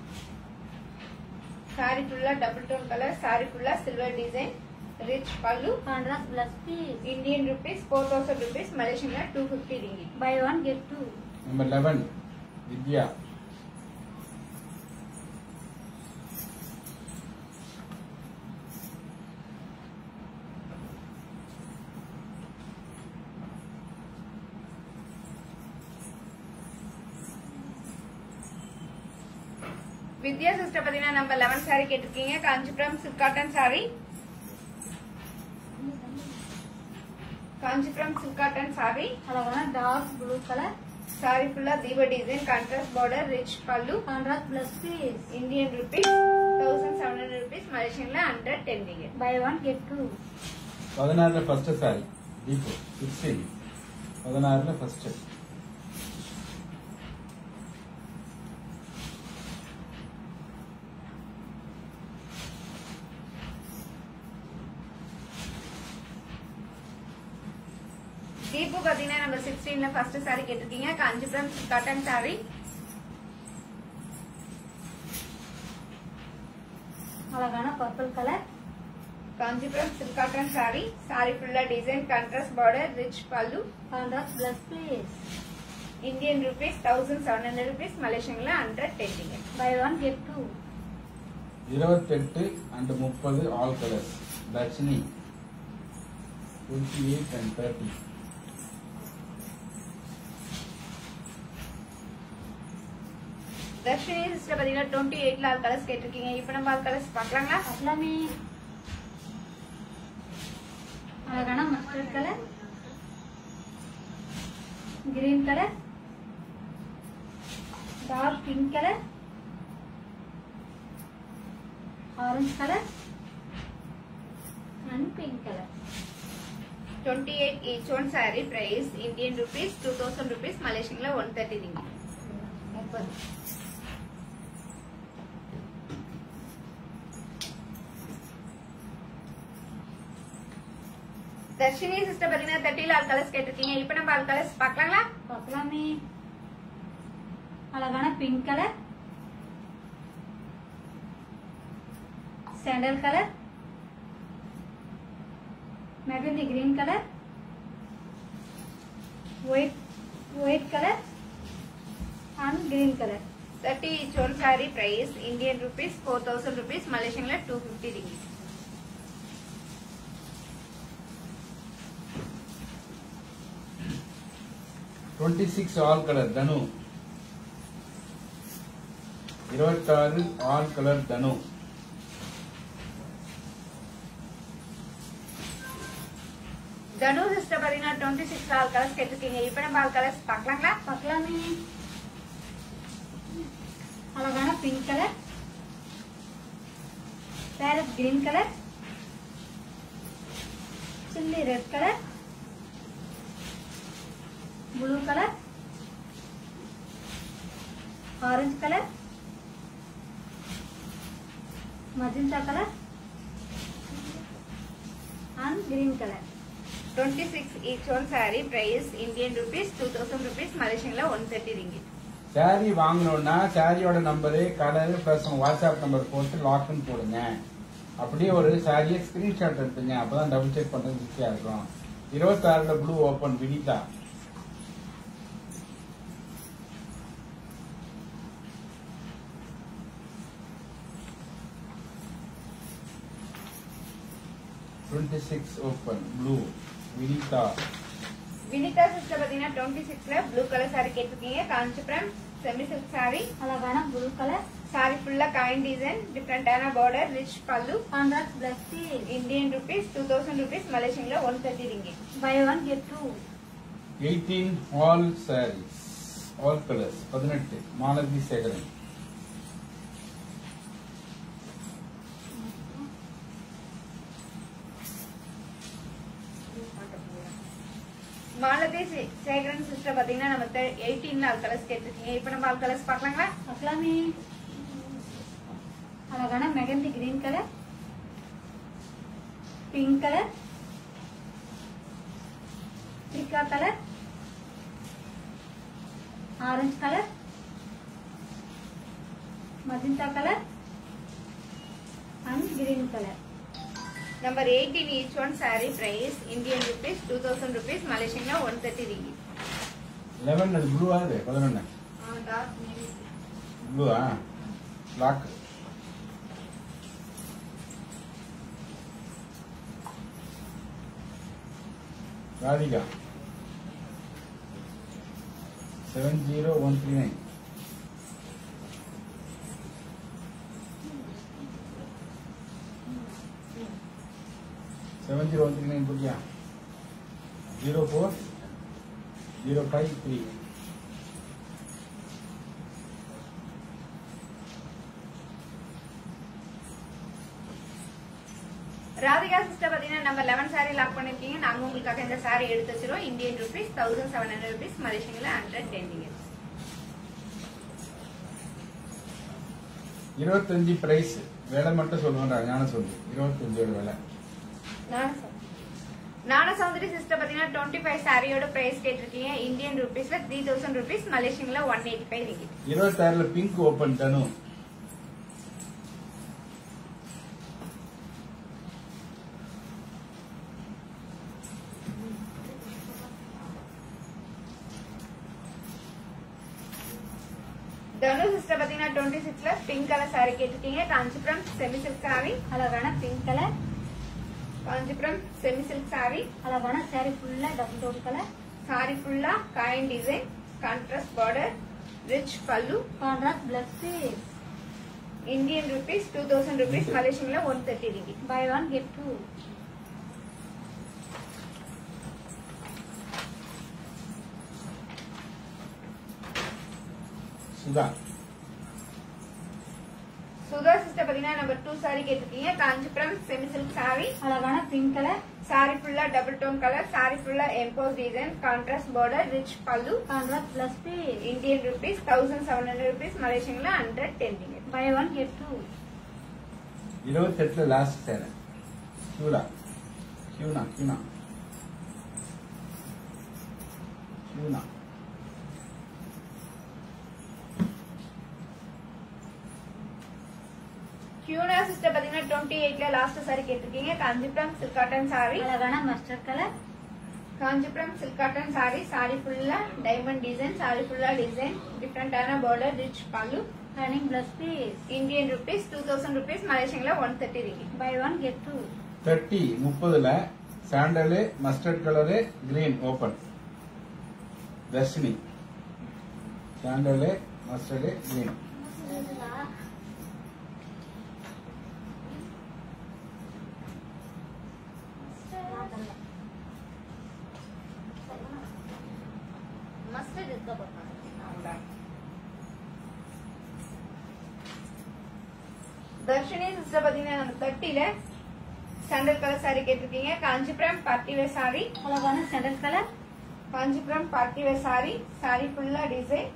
சாரி ஃபுல்லா டபுள் டோன் கலர், சாரி ஃபுல்லா சில்வர் டிசைன், ரிச் பல்லு. Contrast plus piece. Indian rupees 4000 rupees, மலேசியன்ல 250 ringgit. Buy 1 get 2. Number 11 Vidya. Vidya sister பாத்தீங்கன்னா நம்பர் 11 சாரி கேட்டிருக்கீங்க. Kanchipuram silk cotton sari, Kanchipuram silk cotton sari. அழகான டார்க் ப்ளூ கலர். சாரி ஃபுல்லா தீப டிசைன், கான்ட்ராஸ்ட் border, ரிச் பல்லு. Contrast plus piece. Indian rupees 1700 rupees, மலேசியன்ல 110 ringgit. Buy 1 get 2. 16ல first sari Deepu 16. 16ல first. Deepu பாத்தீங்கன்னா நம்பர் 16ல ஃபர்ஸ்ட் சாரி கேட்டிருக்கீங்க. காஞ்சிபுரம் காட்டன் சாரி, அழகான purple colour. Kanchipuram silk cotton sari. Sari ஃபுல்லா டிசைன், கான்ட்ராஸ்ட் border, ரிச் பல்லு. Contrast plus piece. Indian rupees 1700 rupees, மலேசியன்ல 110 ringgit. Buy 1 get 2. 28 and 30 all colours. Darshini 28 and 30. Darshini sister பாத்தீங்கன்னா 28ல ஆல் கலர்ஸ் கேட்டிருக்கீங்க. இப்ப நம்ம ஆல் கலர்ஸ் பாக்கலாங்களா? அஸ்லாமி அழகான mustard colour, green colour, dark pink colour, orange colour and pink colour. 28 each one saree price Indian rupees 2000 rupees, மலேசியன்ல 130 ringgit. Darshini sister பாத்தீங்கன்னா 30ல ஆல் கலர்ஸ் கேட்டிருக்கீங்க. இப்ப நம்ம ஆல் கலர்ஸ் பாக்கலாங்களா? பார்க்கலாமே. அழகான pink colour, sandal colour, mehndi green colour, white colour and green colour. 30 each one saree price Indian rupees 4000 rupees, மலேசியன்ல 250 ringgit. All colour Tanu. 26 all colour தனு. தனு சிஸ்டர் பாத்தீங்கன்னா 26 ஆல் கலர்ஸ் கேட்டிருக்கீங்க. இப்ப நம்ம ஆல் கலர்ஸ் பாக்கலாங்களா? பார்க்கலாமே. அழகான pink colour, parrot green colour, chilli red colour, blue colour, orange colour, magenta colour and green colour. 26 each one saree price Indian rupees 2000 rupees, மலேசியன்ல 130 ringgit. Sari வாங்கணும்னா சாரியோட number colour plus WhatsApp number போட்டு லாக்னு போடுங்க. அப்படியே ஒரு சாரியை ஸ்கிரீன்ஷாட் எடுத்துங்க. அப்பதான் டபுள் செக் பண்றது ஈஸியா இருக்கும். 26ல blue open Vinitha. Open blue Vinitha. Vinitha sister பாத்தீங்கன்னா 26ல ப்ளூ கலர் saree கேட்டிருக்கீங்க. காஞ்சிபுரம் செமி சில்க் saree, அழகான blue colour, saree full kind design, different Anna border, rich pallu, Contrast black piece. Indian rupees 2000 rupees, Malaysian la 130 ringgit. Buy one get two. 18 all sarees, all colors. 18 Malathi Sekaran. Malathi Sekaran sister பாத்தீங்கன்னா நம்ம 18 all colours கேட்டிருக்கீங்க. இப்போ நம்ம all colours பார்க்கலாங்களா? பார்க்கலாமே. அழகான mehndi green colour, pink colour, brick colour, orange colour, magenta colour and green colour. Number 18 each one saree price Indian rupees 2000 rupees, Malaysian la 130 ringgit. 11 அது blue ஆகுது 11 dark navy. Blue black. Radhika 70139. बोलिया 04053. Radhika sister பாத்தீங்கன்னா number 11 sari lock பண்ணிருக்கீங்க. நாங்க உங்களுக்காக இந்த சாரி எடுத்து வச்சிரோம். இந்தியன் rupees 1700 rupees, மலேசியன்ல 110 ringgit. 25 பிரைஸ் வேலை மட்டும் சொல்லுவாங்க. ஞான சொல்லு 25 வேலை. நான சௌந்தரி சிஸ்டர் பாத்தீங்கன்னா 25 சாரியோட பிரைஸ் கேட்டிருக்கீங்க. இந்தியன் rupeesல 3000 rupees, மலேசியன்ல 185 ringgit. 26ல pink open Tanu. Tanu sister பாத்தீங்கன்னா 26ல பிங்க் கலர் சாரி கேட்டிருக்கீங்க. காஞ்சிபுரம் செமி சில்க் சாரி, அழகான pink colour, Kanchipuram semi silk sorry, அழகான சாரி ஃபுல்லா டபுள் டோன் கலர், சாரி ஃபுல்லா coin design, contrast border, rich பல்லு, contrast plus piece. Indian rupees 2000 rupees, மலேசியன்ல 130 ringgit. Buy one get two. Sudha Sudha sister பாத்தீங்கன்னா number 2 sorry கேட்டிருக்கீங்க. Kanchipuram semi silk sorry, அழகான pink colour, sorry ஃபுல்லா double tone colour, sorry ஃபுல்லா emboss design, contrast border, rich பல்லு, contrast plus piece. Indian rupees 1700 rupees, மலேசியன்ல 110 ringgit. Buy one get two. 28ல last சேர கியூனா கியூனா கியூனா கியூனா கியூனா சிஸ்டர் பாத்தீங்கன்னா 28ல லாஸ்ட் சாரி கேட்டிருக்கீங்க. காஞ்சிபுரம் சில்க் காட்டன் சாரி, அழகான mustard colour, Kanchipuram silk cotton sari, sari ஃபுல்லா டைமண்ட் டிசைன், சாரி ஃபுல்லா டிசைன், டிஃபரெண்டான பார்டர், ரிச் பல்லு, running plus piece. Indian rupees 2000 rupees, மலேசியன்ல 130 ringgit. Buy one get two. 30ல sandal mustard colour green open. Darshini sandal mustard green. Mustard இருக்க போறாங்க. Dharshini sister பாத்தீங்கன்னா 30ல சாண்டல் கலர் சாரி கேட்டிருக்கீங்க. காஞ்சிபுரம் பார்ட்டி வேர் சாரி, அழகான sandal colour, Kanchipuram party wear sari, sari ஃபுல்லா design,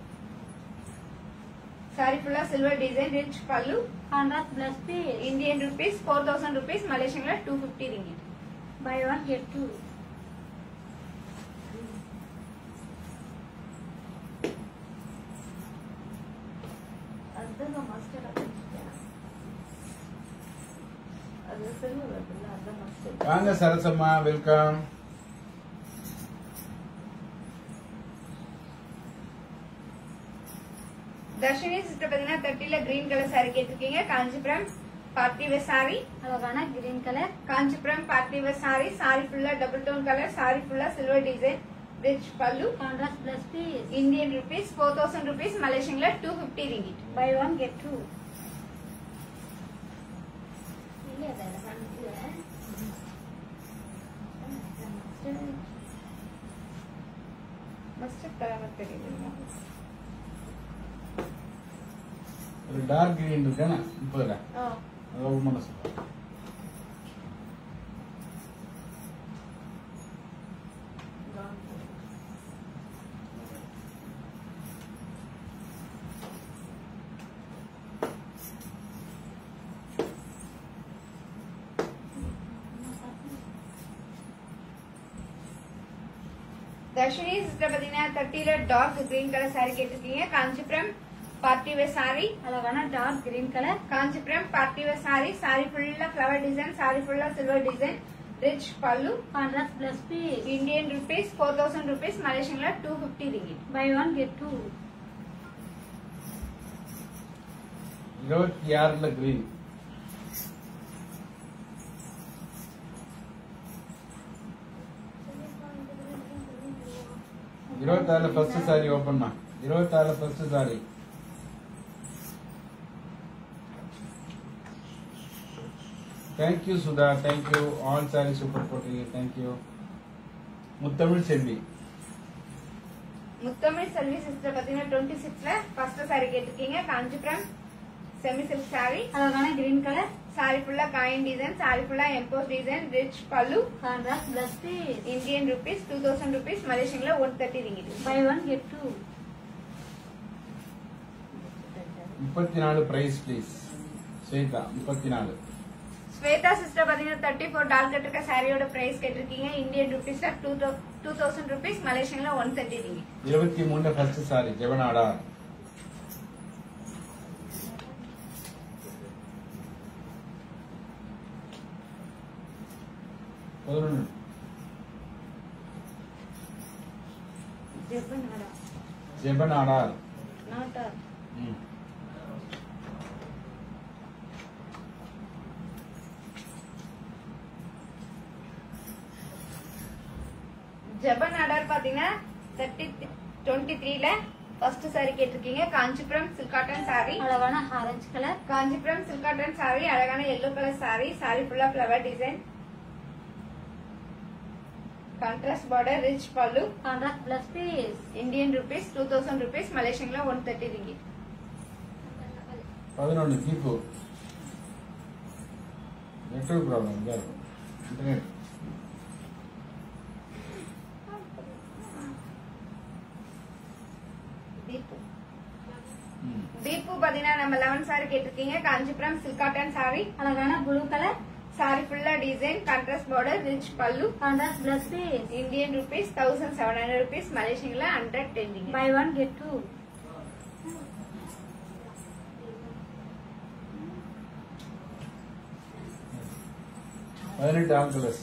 sari ஃபுல்லா சில்வர் டிசைன், ரிச் பல்லு, contrast plus piece. Indian rupees 4000 rupees, மலேசியன்ல 250 ringgit. Buy one get two. அதுதான் மஸ்டர்ட் அப்படின்னா அது சில்வர் வருதுல்ல, அதுதான் மஸ்டர்ட். வாங்க சரசம்மா வெல்கம். தர்ஷினி சிஸ்டர் பாத்தீங்கன்னா 30ல கிரீன் கலர் சாரி கேட்டிருக்கீங்க. காஞ்சிபுரம் பார்ட்டி வேர் சாரி, அழகான green colour, Kanchipuram party wear sari, sari ஃபுல்லா டபுள் டோன் கலர், சாரி ஃபுல்லா சில்வர் டிசைன், ரிச் பல்லு, contrast plus piece. Indian rupees 4000 rupees, மலேசியன்ல 250 ringgit. Buy one get two. ஒரு டார்க் கிரீன் இருக்கானே 30 அதான் உண்மை சொல்றேன். தர்ஷினி சிஸ்டர் பாத்தீங்கன்னா 30ல டார்க் கிரீன் கலர் சாரி கேட்டிருக்கீங்க. காஞ்சிபுரம் பார்ட்டி வேர் சாரி, அழகான dark green colour. Kanchipuram party wear sari. Sari ஃபுல்லா ஃபிளவர் டிசைன், சாரி ஃபுல்லா சில்வர் டிசைன், ரிச் பல்லு. Contrast plus piece. Indian rupees 4000 rupees, மலேசியன்ல 250 ringgit. Buy 1 get 2. 26ல கிரீன். ஃபர்ஸ்ட் சாரி ஓபன் பண்ணா. 26ல first sari. Thank you Sudha, thank you. All saree super போட்டீங்க. Thank you. Muthamizh Selvi. Muthamizh Selvi sister பாத்தீங்கன்னா 26ல ஃபர்ஸ்ட் சாரி கேட்டிருக்கீங்க. காஞ்சிபுரம் செமி சில்க் சாரி, அழகான கிரீன் கலர். சாரி ஃபுல்லா காயின் டிசைன், சாரி ஃபுல்லா எம்போஸ் டிசைன், ரிச் பல்லு. Contrast plus piece. Indian rupees 2000 rupees, மலேசியன்ல 130 ringgit. Buy 1 get 2. 34 price please. Shweta 34. Shweta sister பாத்தீங்கன்னா 34 டால் கட் இருக்க சாரியோட பிரைஸ் கேட்டிருக்கீங்க. இந்தியன் ருபீஸ்ல 2000 ருபீஸ், மலேசியன்ல 130 ringgit. 23 first sorry ஜெவனாடா. ஜெபனாடார். ஜபன் ஆர்டர் பாத்தீங்கன்னா 23ல ஃபர்ஸ்ட் சாரி கேட்டிருக்கீங்க. காஞ்சிபுரம் சில்க் காட்டன் சாரி, அழகான orange colour. Kanchipuram silk cotton sari, அழகான எல்லோ கலர் சாரி. சாரி ஃபுல்லா flower design, contrast border, rich பல்லு. Contrast plus piece. Indian rupees 2000 rupees, மலேசியன்ல 130 ringgit. 11 Deepu. Network problem internet. Deepu பாத்தீங்கன்னா நம்ம 11 சாரி கேட்டிருக்கீங்க. காஞ்சிபுரம் சில்க் காட்டன் சாரி, அழகான ப்ளூ கலர். சாரி ஃபுல்லா டிசைன், கான்ட்ராஸ்ட் பார்டர், ரிச் பல்லு. Contrast plus piece. Indian rupees 1700 rupees, மலேசியன்ல 110 ringgit. Buy 1 get 2. All colours.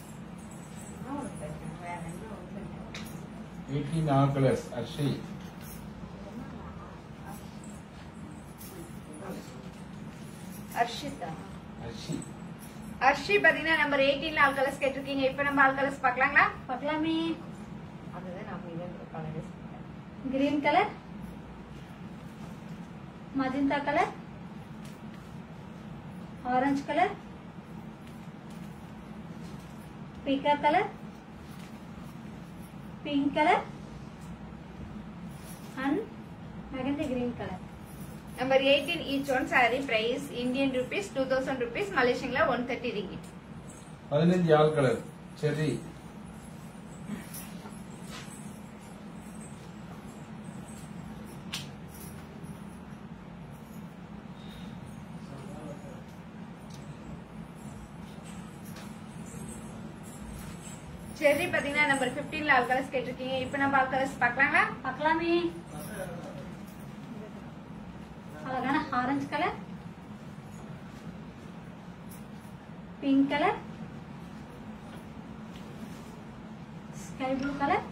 18 all colours. Arshi. Arshitha. Arshi. Arshi பாத்தீங்கன்னா number 18ல all colours கேட்டிருக்கீங்க. இப்ப நம்ம ஆல் கலர்ஸ் பார்க்கலாங்களா? பார்க்கலாமே. அதுதான் நம்ம இதோட colours. Green colour, magenta colour, orange colour, peach colour, pink colour and mehndi green colour. Number 18 each one saree price Indian rupees 2000 rupees, Malaysian la 130 ringgit. 15 all colour. Cherry. Cherry பாத்தீங்கன்னா number 15ல all colours கேட்டிருக்கீங்க. இப்போ நம்ம all colours பார்க்கலாங்களா? பார்க்கலாமே. அழகான orange colour, pink colour, sky blue colour,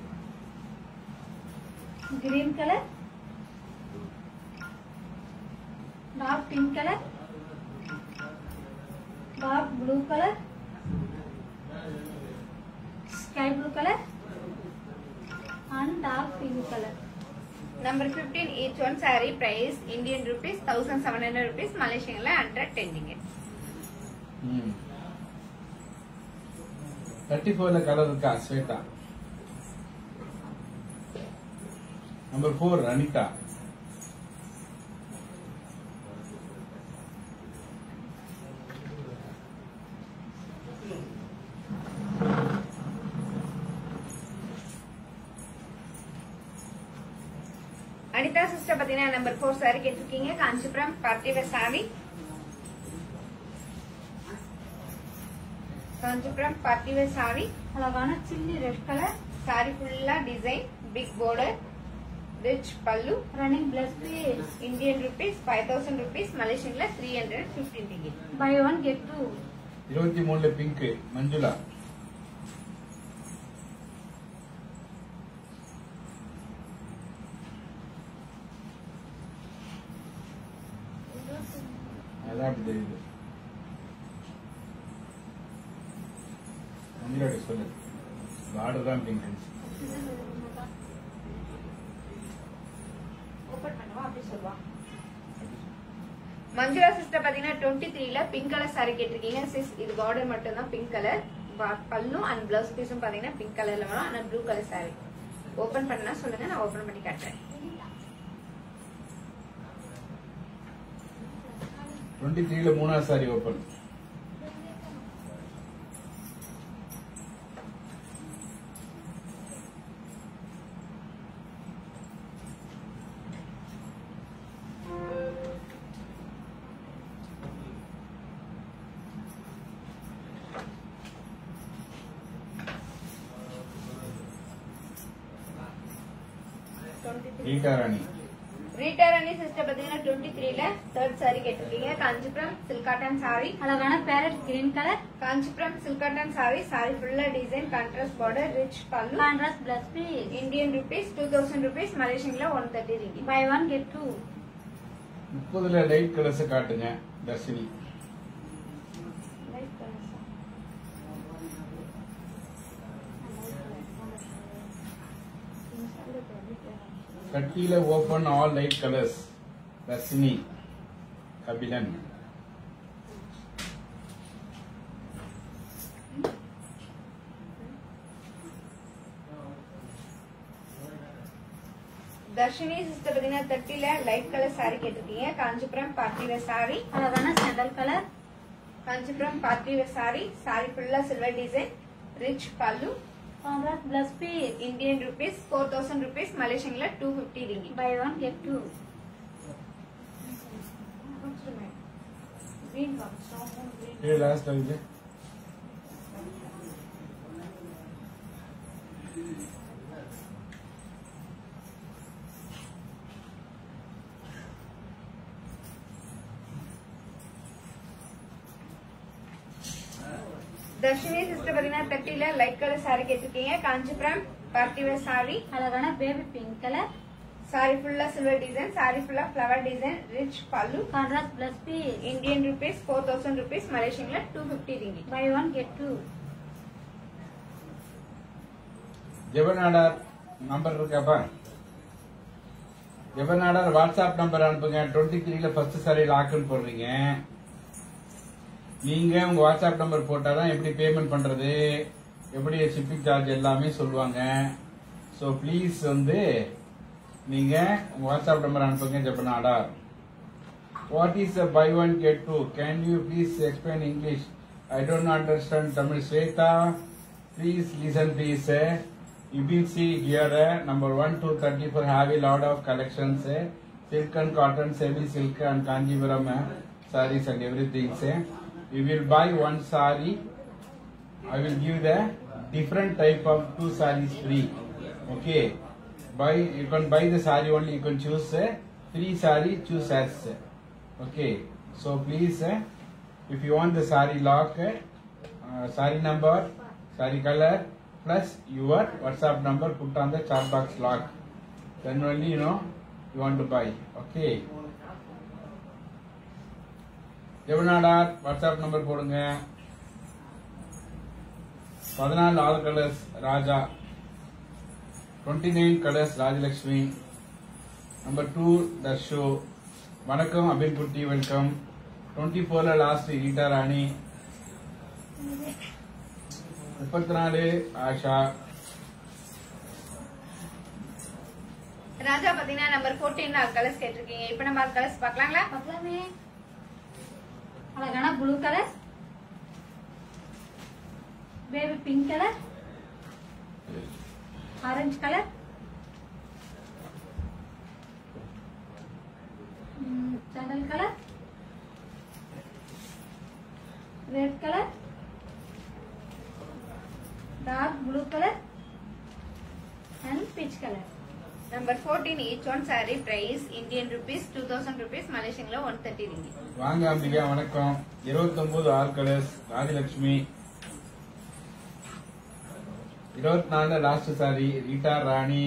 green colour, dark pink colour, dark blue colour, sky blue colour and dark pink color. Number 15 each one saree price Indian rupees 1700 rupees, Malaysian la 110 ringgit. 34ல கலர் இருக்கா Shweta? Number 4, Anita. Anita sister பாத்தீங்கன்னா number 4 sari கேட்டிருக்கீங்க. Kanchipuram party wear sari. Kanchipuram party wear sari. அழகான chilli red colour sorry ஃபுல்லா design, big border, rich பல்லு, running plus piece. Indian rupees 5000 rupees, மலேசியன்ல 315 ringgit. Buy one get two. 23 pink Manjula. அதான் அப்படி தெரியுது. மஞ்சுளா சொல்லு. பார்டர் தான் பிங்க். ஓபன் பண்ணவா அப்படி சொல்வா. மஞ்சுளா சிஸ்டர் பாத்தீங்கன்னா 23ல பிங்க் கலர் சாரி கேட்டிருக்கீங்க. சிஸ் இது border மட்டும் தான் pink colour. Pallu and blouse பீஸும் பாத்தீங்கன்னா பிங்க் கலர்ல வரும். ஆனா ப்ளூ கலர் சாரி. ஓபன் பண்ணா சொல்லுங்க, நான் ஓபன் பண்ணி காட்டுறேன். 23ல மூணாவது சாரி ஓபன். ரீட்டா ராணி. ரீட்டா ராணி சிஸ்டர் பாத்தீங்கன்னா 23ல தேர்ட் சாரி கேட்டிருக்கீங்க. Kanchipuram silk cotton sari. அழகான parrot green colour Kanchipuram silk cotton sari. Sari ஃபுல்லா டிசைன், கான்ட்ராஸ்ட் border, ரிச் பல்லு, contrast plus piece. Indian rupees 2000 rupees, மலேசியன்ல 130 ringgit. Buy one get two. 30ல லைட் கலர்ஸ் காட்டுங்க தர்ஷினி. கட்டில open all light colours Darshini Kapilan. Darshini sister பாத்தீங்கன்னா 30ல லைட் கலர் சாரி கேட்டிருக்கீங்க. Kanchipuram party wear sari. அழகான sandal colour Kanchipuram party wear sari. Sari ஃபுல்லா சில்வர் டிசைன், ரிச் பல்லு, contrast plus piece. Indian rupees 4000 rupees, மலேசியன்ல 250 ringgit. Buy one get two. Green comes, no more green. இது last ஆகுது. Darshini sister பாத்தீங்கன்னா 30ல லைட் கலர் சாரி கேட்டிருக்கீங்க. Kanchipuram party wear sari. அழகான பேபி பிங்க் கலர் சாரி ஃபுல்லா சில்வர் டிசைன், சாரி ஃபுல்லா ஃபிளவர் டிசைன், ரிச் பல்லு, contrast plus piece. Indian rupees 4000 rupees, மலேசியன்ல 250 ringgit. Buy one get two. Jebanadar number இருக்காப்பா? ஜெபநாடார் வாட்ஸ்அப் நம்பர் அனுப்புங்க. 23ல ஃபர்ஸ்ட் சாரி லாக்னு போடுறீங்க. நீங்க உங்க வாட்ஸ்அப் நம்பர் போட்டாதான் எப்படி பேமெண்ட் பண்றது, எப்படி ஷிப்பிங் சார்ஜ் எல்லாமே சொல்லுவாங்க. ஸோ ப்ளீஸ் வந்து நீங்க உங்க வாட்ஸ்அப் நம்பர் அனுப்புங்க. Jebanadar. What is buy one get two? Can you please explain English? I don't understand Tamil. Shweta please listen please. You will see here number 1 to 34 have a lot of collections, silk and cotton, semi silk and Kanjivaram sarees and everything. You will buy one saree, I will give the different type of 2 sarees free. Okay, you can buy the saree only, you can choose 3 saree, choose as. Okay, so please if you want the saree lock, saree number, saree color plus your WhatsApp number, put on the chat box lock, then only you want to buy. Okay, Jebanadar WhatsApp number போடுங்க. 14 all colours Raja, 29 colours Rajalakshmi, number 2 Darshu. வணக்கம் Abin Kutty, welcome. 24ல last Rita Rani, 34 Asha, Raja பாத்தீங்கன்னா number 14 colours கேட்டிருக்கீங்க. இப்ப நம்ம colours பாக்கலாங்களா? பார்க்கலாமே. அழகான blue colour, baby pink colour, orange colour, sandal colour, red colour, dark blue colour and peach colour. Number 14 each one saree price Indian rupees 2000 rupees, மலேசியன்ல 130 ringgit. வாங்க அம்பிகா, வணக்கம். 29 all colours, Rajalakshmi. 24 last saree, Rita Rani.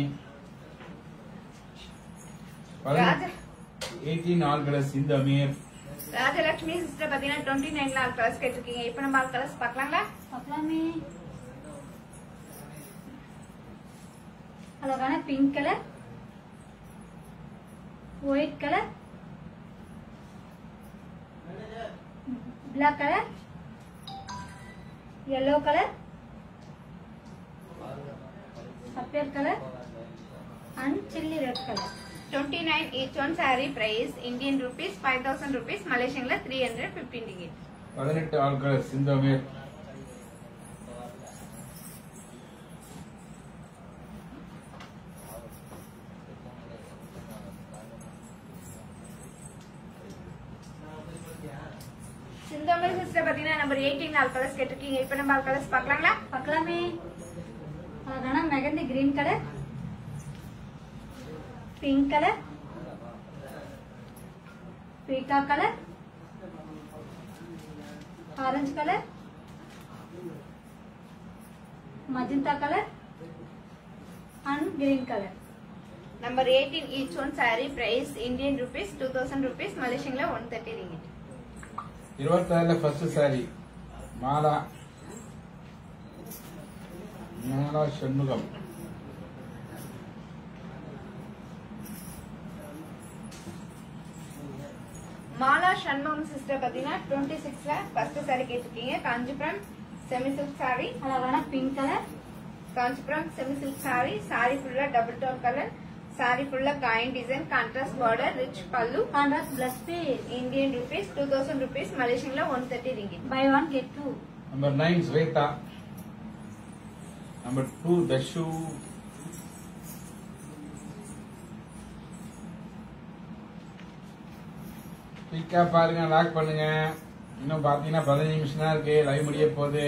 Raja 18 all colours, Sindhu Amir. Rajalakshmi sister பாத்தீங்கன்னா 29 all colours கேட்டிருக்கீங்க. இப்ப நம்ம all colours பாக்கலாங்களா? பார்க்கலாமே. அழகான pink colour, white colour, black colour, yellow colour, sapphire colour and chilli red colour. 29 each one saree price Indian rupees 5000 rupees, மலேசியன்ல 315 ringgit. 18 all colours, Sindhu Amir. Sinthamizh sister பாத்தீங்கன்னா number 18 all colours கேட்டிருக்கீங்க. இப்ப நம்ம ஆல் கலர்ஸ் பாக்கலாங்களா? பார்க்கலாமே. அழகான mehndi green colour, pink colour, peacock colour, orange colour, magenta colour and green colour. Number 18 each one saree price Indian rupees 2000 rupees, மலேசியன்ல 130 ringgit. 26 first saree, Mala Shanmugam. Mala Shanmugam sister பாத்தீங்கன்னா 26ல ஃபர்ஸ்ட் saree கேட்டிருக்கீங்க. காஞ்சிபுரம் செமி சில்க் saree, அழகான pink colour, Kanchipuram semi silk saree, saree ஃபுல்லா double tone colour, saree ஃபுல்லா coin design, contrast border, rich பல்லு, contrast plus piece. Indian rupees 2000 rupees, மலேசியன்ல 130 ringgit. Buy one get two. Number 9 Shweta. Number 2 Dashu. குயிக்கா பாருங்க, lock பண்ணுங்க. இன்னும் பாத்தீங்கன்னா 15 நிமிஷம் தான் இருக்கு, லைவ் முடிய போகுது.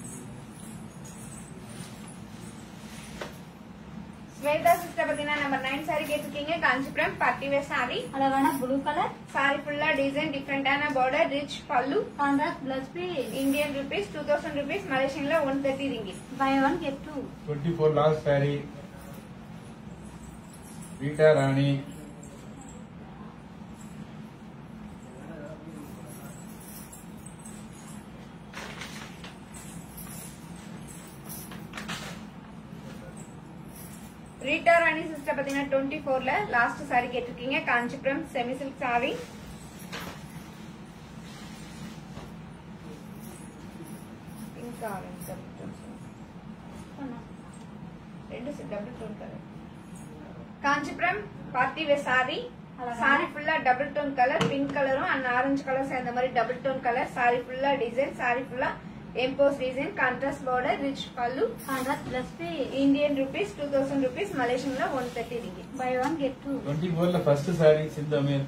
ஸ்வேதா சிஸ்டர் பாத்தீங்கன்னா நம்பர் 9 saree கேட்டிருக்கீங்க. காஞ்சிபுரம் பார்ட்டி வேர் saree, அழகான ப்ளூ கலர், saree ஃபுல்லா டிசைன், டிஃபரெண்டான பார்டர், ரிச் பல்லு, contrast plus piece. Indian rupees 2000 rupees, மலேசியன்ல 130 ringgit. Buy one get two. 24 last saree, Rita Rani. Rita Rani sister பாத்தீங்கன்னா 24ல லாஸ்ட் saree கேட்டிருக்கீங்க. Kanchipuram semi silk saree, pink orange ரெண்டு double tone colour. Kanchipuram party wear saree, saree ஃபுல்லா double tone colour, pink கலரும் and orange colour சேர்ந்த மாதிரி double tone colour, saree ஃபுல்லா design, saree ஃபுல்லா emboss design, contrast border, rich பல்லு, contrast plus piece. Indian rupees 2000 rupees, மலேசியன்ல 130 ringgit. Buy one get two. 24ல first saree, Sindhu Amir.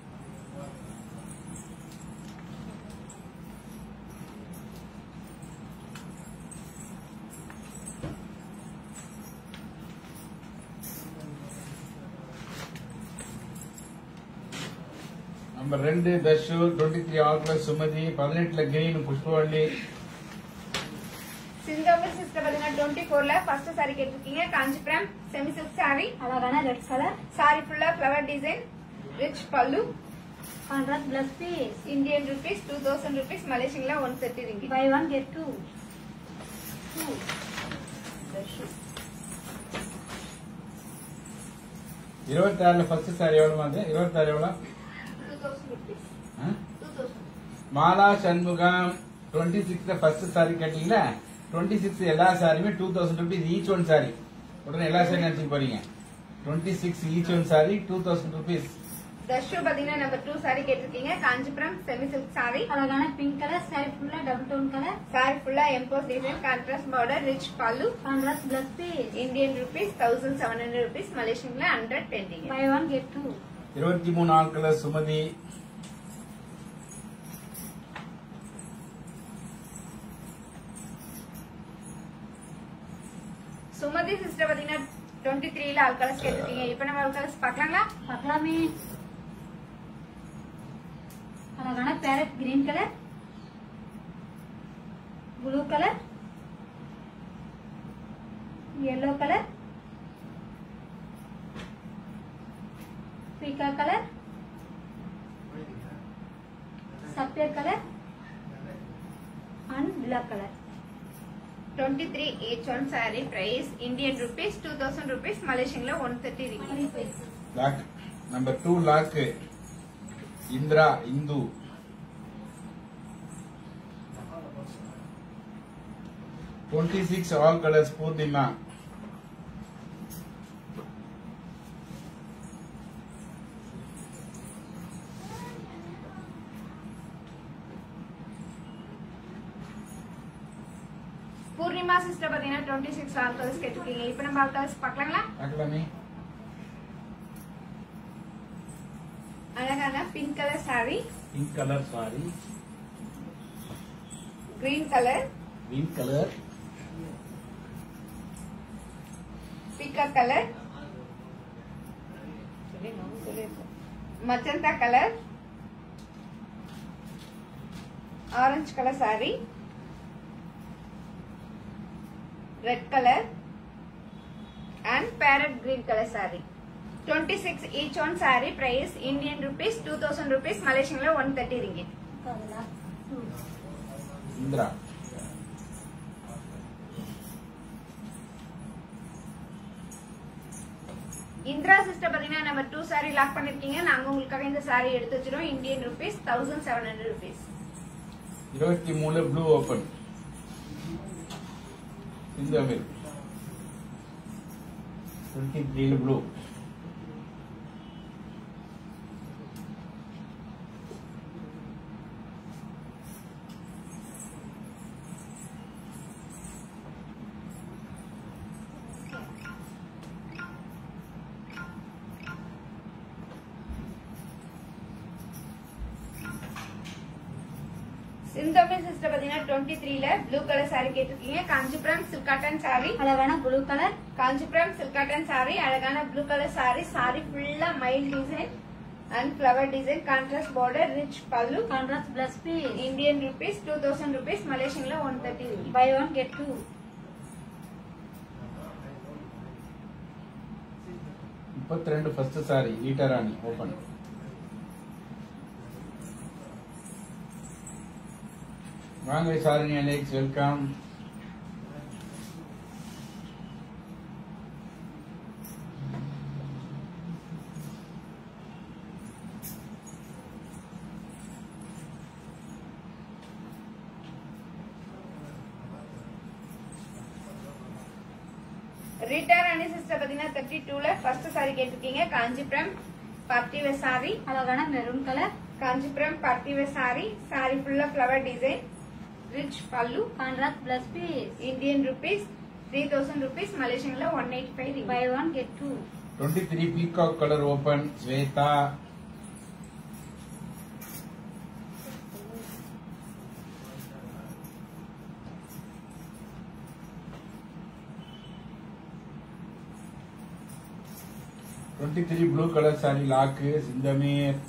Number 2 Dashu. 23 all colour, Sumathi. 18ல green, Pushpavalli. சிந்தோமில் சிஸ்டர் பாத்தீங்கன்னா 24ல ஃபர்ஸ்ட் saree கேட்டிருக்கீங்க. காஞ்சிபுரம் செமி சில்க் saree, அழகான ரெட் கலர், saree ஃபுல்லா ஃபிளவர் டிசைன், ரிச் பல்லு, contrast plus piece. Indian rupees 2000 rupees, மலேசியன்ல 130 ringgit. Buy one get two. 26ல ஃபர்ஸ்ட் சாரி எவ்வளவு மாதிரி? 26 எவ்வளவு? 2000 rupees. ஆ? 2000. மாலா சண்முகம். 26ல ஃபர்ஸ்ட் சாரி கேட்டீங்களா? 26 எல்லா சாரியுமே 2000 rupees ஈச் ஒன் சாரி. உடனே எல்லா சாரி நினைச்சு போறீங்க. 26 each one saree 2000 rupees. Dharshu பாத்தீங்கன்னா நம்பர் 2 சாரி கேட்டிருக்கீங்க. Kanchipuram semi silk sorry. அழகான பிங்க் கலர் சாரி ஃபுல்லா டபுள் டோன் கலர். சாரி ஃபுல்லா emboss design, contrast border, rich பல்லு. Contrast plus piece. Indian rupees 1700 rupees, மலேசியன்ல 120. Buy 1 get 2. 23 all colour Sumathi. Sumathi sister பாத்தீங்கன்னா 23ல all colours கேட்டிருக்கீங்க. இப்போ நம்ம ஆல் கலர்ஸ் பார்க்கலாங்களா? பார்க்கலாமே. அழகான parrot green colour, blue colour, yellow colour, peacock colour, sapphire colour and black colour. 23 each one saree price Indian rupees 2000 rupees, மலேசியன்ல 130 ringgit. Lock number 2 lock Indira Indhu. Twenty-six all colors Poornima. Poornima sister பாத்தீங்கன்னா 26 all colours கேட்டிருக்கீங்க. இப்போ நம்ம all colours பார்க்கலாங்களா? பார்க்கலாமே. அழகான pink colour saree, Pink color saree. Green colour, Green color. Peacock colour, magenta colour, orange colour saree, red colour and parrot green color saree. 26 each one saree price Indian rupees 2000 rupees, மலேசியன்ல 130 ringgit. Indira. Indira sister பாத்தீங்கன்னா number 2 saree lock பண்ணிருக்கீங்க. நாங்க உங்களுக்காக இந்த saree எடுத்து வச்சிரோம். Indian rupees 1700 rupees. 23 blue open. இந்த Amir 23 blue. சிந்தோமி sister பாத்தீங்கன்னா 23ல ப்ளூ கலர் saree கேட்டிருக்கீங்க. காஞ்சிபுரம் சில்க் காட்டன் saree, அழகான blue colour, Kanchipuram silk cotton saree, அழகான ப்ளூ கலர் saree. saree ஃபுல்லா மைல் design and flower design, contrast border, rich pallu. Contrast plus piece. Indian rupees 2000 rupees, மலேசியன்ல 130 ringgit. Buy 1 get 2. முப்பத்தி first saree ஈட்டராணி open. வாங்க Sharini Alex, welcome. ரிட்டர்ன் அணி சிஸ்டர் பாத்தீங்கன்னா 32ல ஃபர்ஸ்ட் saree கேட்டிருக்கீங்க. காஞ்சிபுரம் பார்ட்டி வேர் saree, அழகான maroon colour, Kanchipuram party wear saree. saree ஃபுல்லா flower design, rich pallu. Contrast plus piece. Indian rupees 3000 rupees, மலேசியன்ல 185 ringgit. Buy 1 get 2. 23 peacock colour open. Shweta. Blue colour saree lock சிந்தமீர்.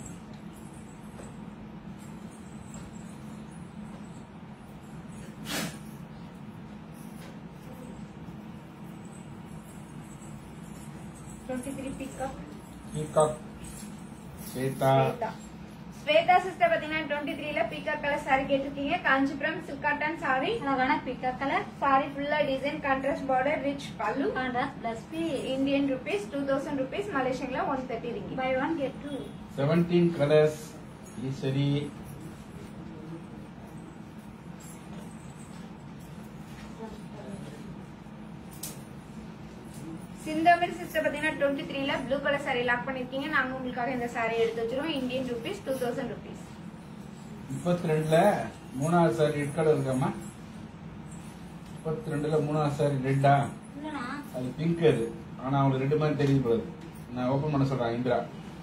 Peacock Shweta. Shweta sister பாத்தீங்கன்னா 23ல peacock colour saree கேட்டிருக்கீங்க. Kanchipuram silk cotton saree, அழகான peacock colour, saree ஃபுல்லா design, contrast border, rich பல்லு. Contrast plus piece. Indian rupees 2000 rupees, மலேசியன்ல 130 ringgit. Buy 1 get 2. 17 colours Eswari. Chinthamani sister பாத்தீங்கன்னா 23ல ப்ளூ கலர் saree லாக் பண்ணிருக்கீங்க. நாங்க உங்களுக்காக இந்த saree எடுத்து வச்சிரோம். Indian rupees 2000 rupees. 32ல மூணாவது சாரி ரெட் கலர் இருக்காமா? 32ல மூணாவது சாரி ரெட்டா? இல்லனா அது பிங்க் அது. ஆனா அவங்களுக்கு ரெண்டு மாதிரி தெரியுது போல. நான் ஓபன் பண்ண சொல்றேன் இந்திரா.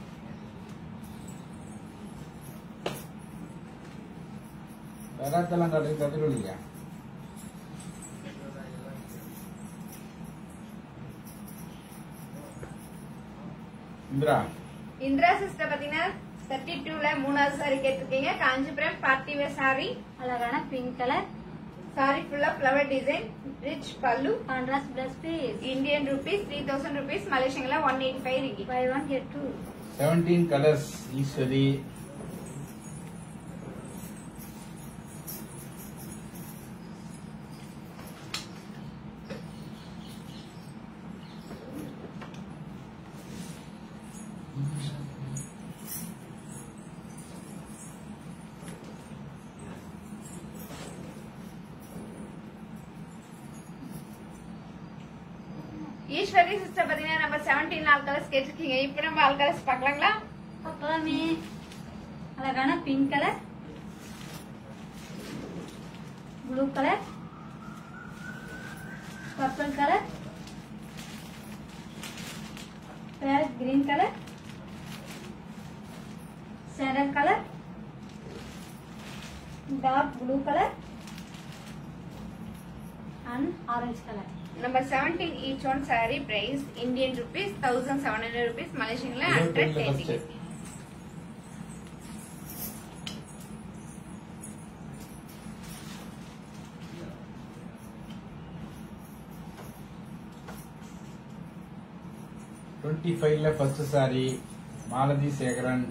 வேறத்தெல்லாம் கட்டிட்டு இல்லையா? இந்திரா சிஸ்டர் பாத்தீங்கன்னா 32ல மூணாவது saree கேட்டிருக்கீங்க. Kanchipuram party wear saree. அழகான பிங்க் கலர். saree ஃபுல்லா ஃப்ளவர் டிசைன், ரிச் பல்லு. Contrast plus piece. Indian rupees 3000 rupees. மலேசியன்ல 185 ringgit. Buy 1 get 2. 17 colours Eswari. Eswari sister பாத்தீங்கன்னா நம்ம 17 ஆல் கலர்ஸ் கேட்டிருக்கீங்க. இப்போ நம்ம ஆல் கலர்ஸ் பார்க்கலாங்களா? பார்க்கலாமே. அழகான pink colour, blue colour, purple colour, parrot green colour, sandal colour, dark blue colour and orange color. Number 17 each one saree price Indian rupees 1700 rupees. Malaysian la 110. ல first saree Malathi Sekaran.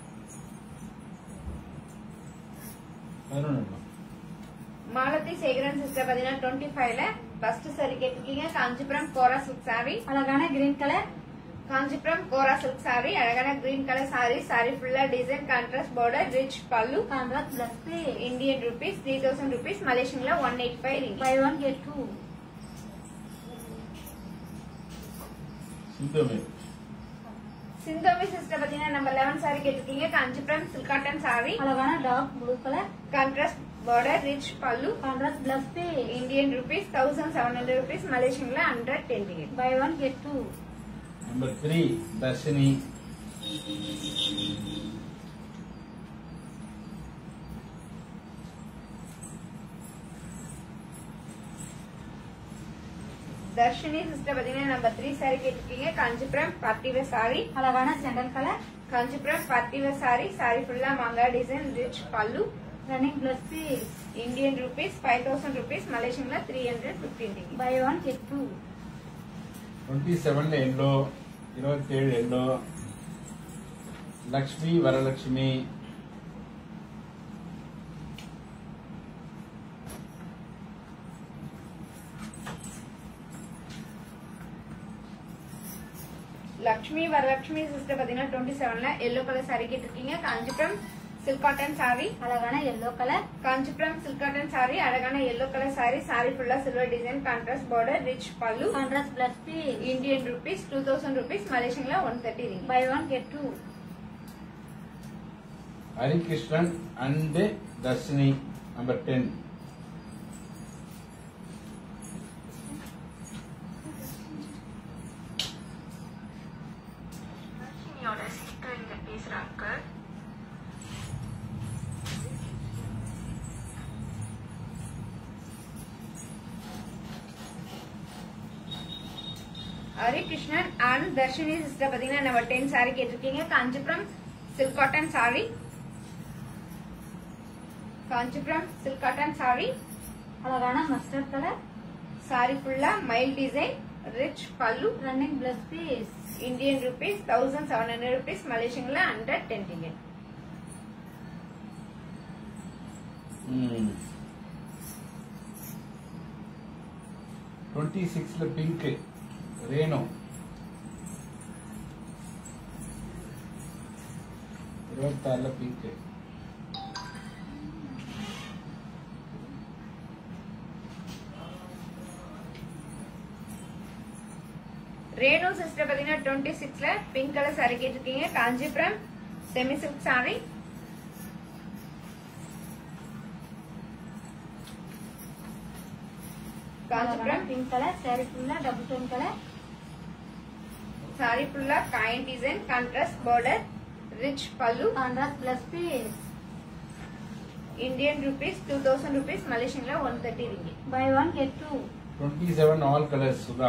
11 Malathi Sekaran sister பாத்தீங்கன்னா 25ல first saree கேட்டிருக்கீங்க. காஞ்சிபுரம் கோரா silk saree. அழகான green colour. Kanchipuram கோரா silk saree. அழகான green colour saree. saree ஃபுல்லா design, contrast border, rich பல்லு. Contrast plus piece. Indian rupees 3000 rupees. மலேசியன்ல 185 ringgit. Buy 1 get 2. சிந்தோமி சிஸ்டர் பாத்தீங்கன்னா நம்பர் 11 saree கேட்டிருக்கீங்க. Kanchipuram silk cotton saree. அழகான dark blue colour. Contrast border, rich பல்லு. Contrast plus piece. Indian rupees 1700 rupees. மலேசியன்ல 110 ringgit. Buy 1 get 2. Number 3 Dharshini. Dharshini sister பாத்தீங்கன்னா number 3 saree கேட்டிருக்கீங்க. Kanchipuram party wear saree. அழகான sandal colour. Kanchipuram party wear saree. saree ஃபுல்லா மாங்கா design, rich பல்லு. Running plus piece. Indian rupees 5000 rupees. மலேசியன்ல 315 ringgit. Buy 1 get 2. 27ல yellow, 27 yellow. Lakshmi Varalakshmi. Lakshmi Varalakshmi sister பாத்தீங்கன்னா 27ல எல்லோ கலர் saree கேட்டிருக்கீங்க. Kanchipuram silk cotton saree. அழகான yellow colour. Kanchipuram silk cotton saree. அழகான எல்லோ கலர் saree. saree ஃபுல்லா silver design, contrast border, rich பல்லு. Contrast plus piece. Indian rupees 2000 rupees. மலேசியன்ல 130 ringgit. Buy 1 get 2. Harikrishnan and Dharshini number 10. Harikrishnan and Dharshini sister பாத்தீங்கன்னா number 10 saree கேட்டிருக்கீங்க. Kanchipuram silk cotton saree. Kanchipuram silk cotton saree. அழகான mustard colour. saree ஃபுல்லா மைல் design, rich பல்லு. Running plus piece. Indian rupees 1700 rupees. மலேசியன்ல 110 ringgit. 26ல pink Renu. 26ல பிங்க். ரேணு சிஸ்டர் பாத்தீங்கன்னா 26ல பிங்க் கலர் saree கேட்டிருக்கீங்க. Kanchipuram semi silk saree. Kanchipuram pink colour saree ஃபுல்லா டபுள் டோன் கலர். saree ஃபுல்லா coin design, contrast border, rich பல்லு. Contrast plus piece. Indian rupees 2000 rupees, Malaysian la 130 ringgit. Buy one get two. 27 all colors Sudha.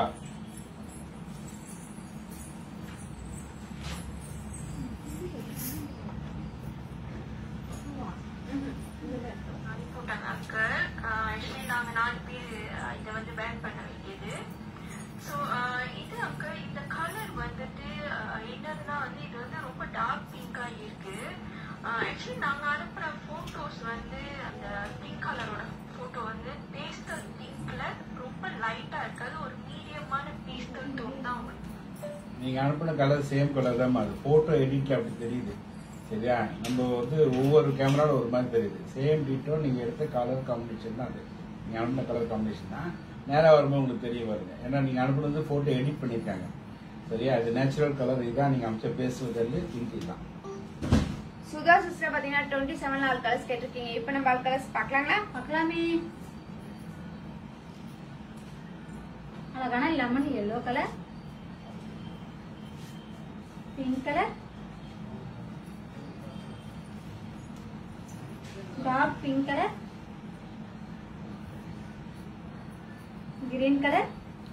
Actually நாங்க 4 பேர் இதை வந்து pan பண்ண வேண்டியது. So இது அங்கிள் இந்த கலர் வந்துட்டு என்னதுன்னா வந்து இது வந்து ரொம்ப டார்க் பிங்கா இருக்கு. ஆக்சுவலி நாங்க அனுப்புற போட்டோஸ் வந்து அந்த பிங்க் கலரோட போட்டோ வந்து பேஸ்டல் பிங்க்ல ரொம்ப லைட்டா இருக்காது, ஒரு மீடியமான பேஸ்டல் டோன் தான் வரும். நீங்க அனுப்பின கலர் சேம் கலர் தான், அது போட்டோ எடிட்ல அப்படி தெரியுது. சரியா, நம்ம வந்து ஒவ்வொரு கேமரால ஒரு மாதிரி தெரியுது. சேம் டீட்டோ நீங்க எடுத்த கலர் காம்பினேஷன் தான் அது. நீங்க அனுப்பின கலர் காம்பினேஷன் தான் நேரா வரும்போது உங்களுக்கு தெரிய வருங்க. ஏன்னா நீங்க அனுப்புனது போட்டோ எடிட் பண்ணிருக்காங்க. சரியா, இது நேச்சுரல் கலர். இதுதான் நீங்க அமைச்ச பேசுவது பிங்க் தான். சுதா சிஸ்டர் பாத்தீங்கன்னா 27 ஆல் கலர்ஸ் கேட்டிருக்கீங்க. இப்ப நம்ம ஆல் கலர்ஸ் பார்க்கலாங்களா? பார்க்கலாமே. அழகான lemon yellow colour, pink colour, dark pink colour, green colour,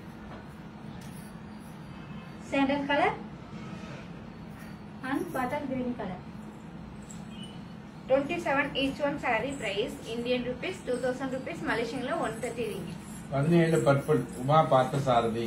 sandal colour and bottle green color. 27 each one saree price Indian rupees 2000 rupees, Malaysian la 130 ringgit. 17 purple Uma Parthasarathy.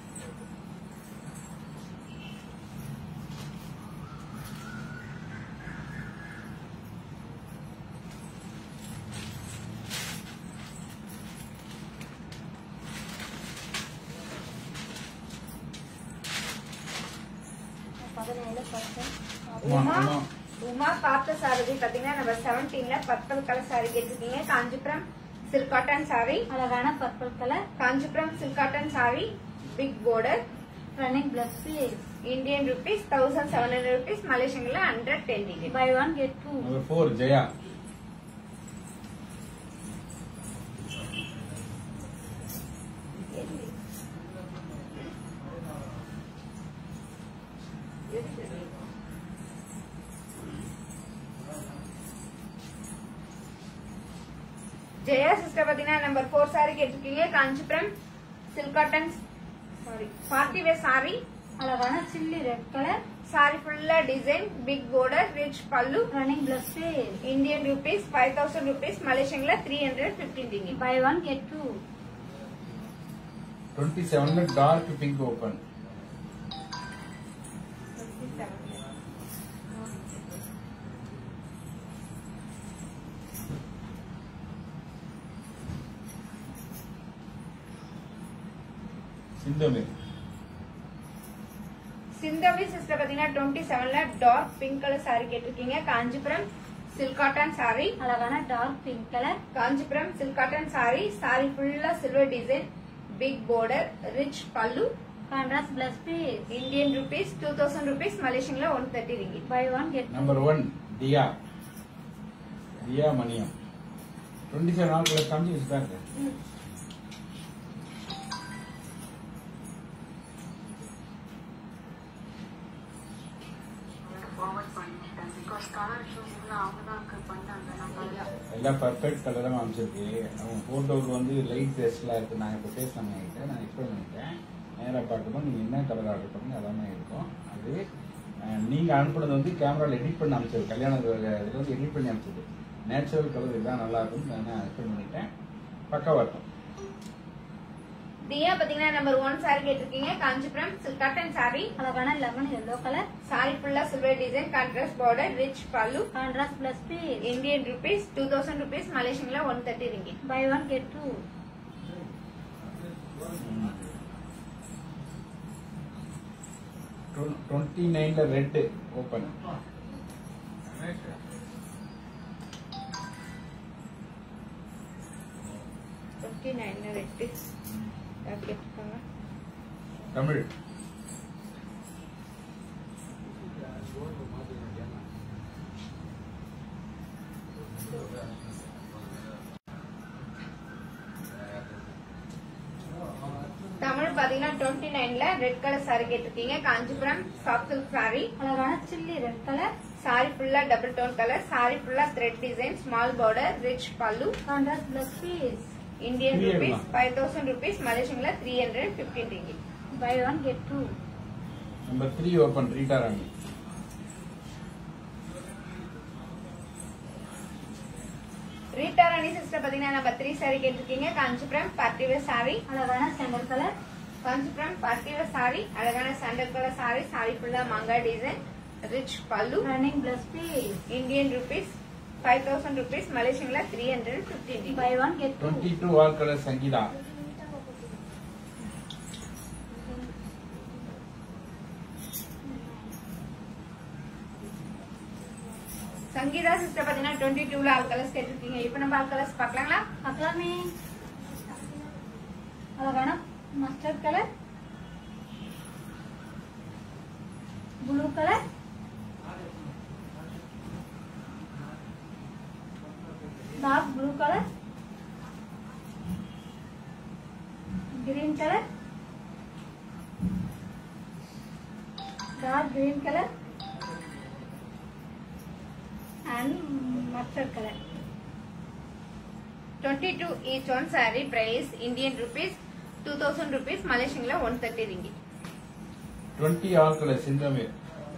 Uma பார்த்த சாரதி பாத்தீங்கன்னா நம்ம 17ல purple colour saree கேட்டிருக்கீங்க. Kanchipuram silk cotton saree, அழகான purple colour, Kanchipuram silk cotton saree, big border, running plus piece. Indian rupees 1700 rupees, Malaysian la 110 ringgit. Buy one get two. Number 4 Jaya. Jaya sister பாத்தீங்கன்னா number 4 saree கேட்டிருக்கீங்க. Kanchipuram silk cotton party wear saree, அழகான chilli red colour, saree full design, big border, rich pallu, running plus piece. Indian rupees 5000 rupees, Malaysian la 315 ringgit. Buy one get two. 27 dark pink open. சிந்தமே சிந்தவி sister பாத்தீங்கன்னா 27ல dark pink colour saree கேட்டிருக்கீங்க. Kanchipuram silk cotton saree, அழகான dark pink colour, Kanchipuram silk cotton saree, saree ஃபுல்லா silver design, big border, rich பல்லு, contrast plus piece. Indian rupees 2000 rupees, Malaysian la 130 ringgit. Buy one get two. Number 1 Diya. Diya Maniyam. 27 all colour காமிச்சு வச்சுட்டாங்க. Forward பண்ணிட்டேன் because colour shoes எல்லாம் அவங்க தான் uncle பண்ணாங்க. நான் எல்லாம் பர்ஃபெக்ட் கலராக அமைச்சிருக்கு. அவங்க ஃபோட்டோவுக்கு வந்து லைட் டெஸ்ட்லாம் இருக்குது. நான் இப்போ பேச பண்ணிக்கிட்டேன், நான் எக்ஸ்பிளைன் பண்ணிட்டேன். நேராக பார்க்கணும் நீங்கள் என்ன கலர் ஆர்டர் பண்ணுங்க எல்லாமே இருக்கும். அது நீங்கள் அனுப்புனது வந்து கேமராவில் எடிட் பண்ணி அமைச்சது, கல்யாண இதில் வந்து எடிட் பண்ணி அமைச்சது. நேச்சுரல் கலர் இதுதான் நல்லா இருக்கும்னு நான் எக்ஸ்பிளைன் பண்ணிட்டேன். பக்காவாக இருக்கும். தியா பாத்தீங்கன்னா நம்பர் 1 saree கேட்டிருக்கீங்க. காஞ்சிபுரம் சில்க் காட்டன் saree, அழகான லெமன் yellow கலர், saree ஃபுல்லா silver design, contrast border, rich பல்லு, contrast plus piece. Indian rupees 2000 rupees, Malaysian la 130 ringgit. Buy one get two. 29ல red open. 29 red. Okay Tamil அடுத்து பாத்தீங்கன்னா 29ல red colour sari கேட்டிருக்கீங்க. Kanchipuram soft silk sorry. அழகான chilli red colour. Sorry ஃபுல்லா double tone colour. Sorry ஃபுல்லா thread design, small border, rich பல்லு. Contrast plus piece. Indian rupees 5000 rupees, மலேசியன்ல 315 ringgit. Buy 1 get 2. Number 3 open Rita Rani. Rita Rani sister பாத்தீங்கன்னா நம்பர் 3 சாரி கேட்டிருக்கீங்க. Kanchipuram party wear sari. அழகான sandal colour. Kanchipuram party wear sari. அழகான sandal colour sari. Sari ஃபுல்லா மாங்கா டிசைன், ரிச் பல்லு. Running plus piece. Indian rupees 5000 rupees, மலேசியன்ல 315 ringgit. Buy 1 get 2. 22 all colour Sangeetha. Sangeetha sister பாத்தீங்கன்னா 22ல ஆல் கலர்ஸ் கேட்டிருக்கீங்க. இப்ப நம்ம ஆல் கலர்ஸ் பார்க்கலாங்களா? பார்க்கலாமே. அழகான mustard colour, blue colour, dark blue colour, green colour, dark green colour and mustard color. 22 each one saree price Indian rupees 2000 rupees, மலேசியன்ல 130 ringgit. 20 all colour சிந்தமேர்.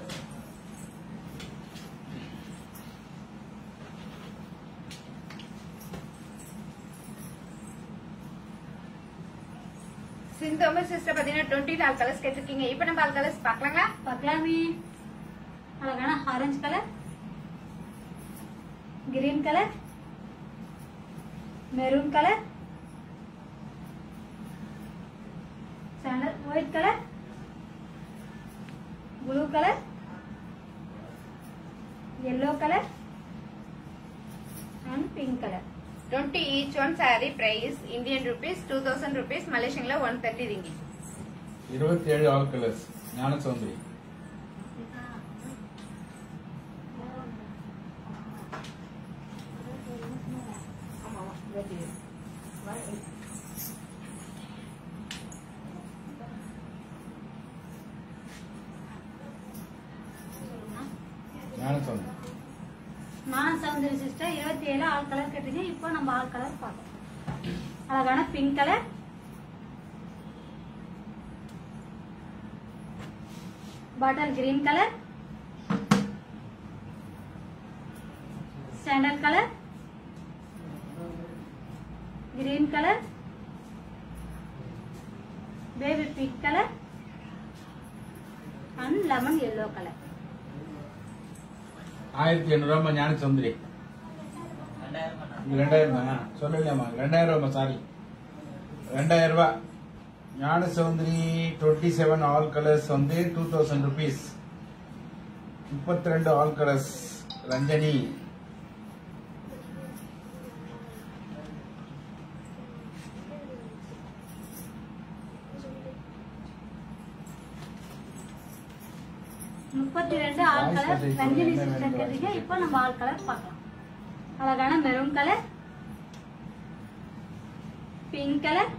சிந்தோமர் சிஸ்டர் பாத்தீங்கன்னா 20 ஆல் கலர்ஸ் கேட்டிருக்கீங்க. இப்ப நம்ம ஆல் கலர்ஸ் பார்க்கலாங்களா? பார்க்கலாமே. அழகான orange colour, green colour, maroon colour, sandal white colour, blue colour, yellow colour and pink colour. 20 each one saree price Indian rupees 2000 rupees, மலேசியன்ல 130 ringgit. 27 all colours Gnana Soundari. ஞான சௌந்தரி. நான் சௌந்தரி சிஸ்டர் 27 ஆல் கலர் கேட்டீங்க. இப்போ நம்ம all colour பார்க்கலாம். அழகான pink colour, bottle green colour, sandal colour, green colour, baby pink colour and lemon yellow colour. 1800 Gnana Soundari. 2000 சொல்லலாமா? 2000 sorry 2000 ரூபாய். ஞான சௌந்தரி 27 ஆல் கலர்ஸ் வந்து 2000 rupees. 32 all colours Ranjani. முப்பத்தி 32 ஆல் கலர் ரஞ்சினி சிஸ்டர் கேட்டீங்க. இப்போ நம்ம ஆல் கலர் பார்க்கலாம். அழகான maroon colour, pink colour,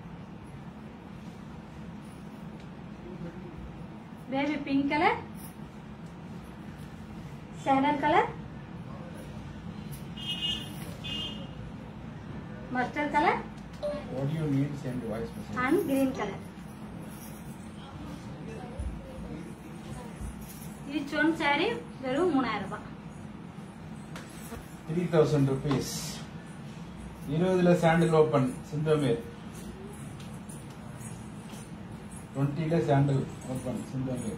baby pink colour, sandal colour, mustard colour What do you need? Send voice message. and green color. Each one saree வெறும் 3000 ரூபாய். 3000 rupees. 20 sandal open சிந்தமேர். 20 sandal open சிந்தமேர்.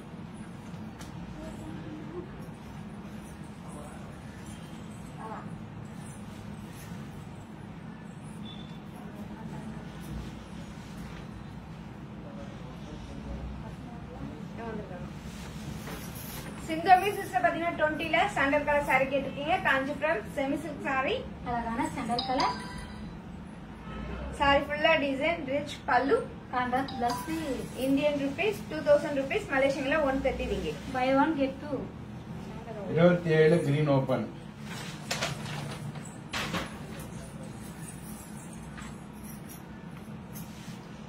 சிந்தோமி sister பாத்தீங்கன்னா 20ல sandal colour saree கேட்டிருக்கீங்க. Kanchipuram semi silk saree. அழகான sandal colour, saree ஃபுல்லா டிசைன், ரிச் பல்லு. Contrast plus Indian rupees 2000 rupees, மலேசியன்ல 130 ringgit. Buy 1 get 2. 27 green open.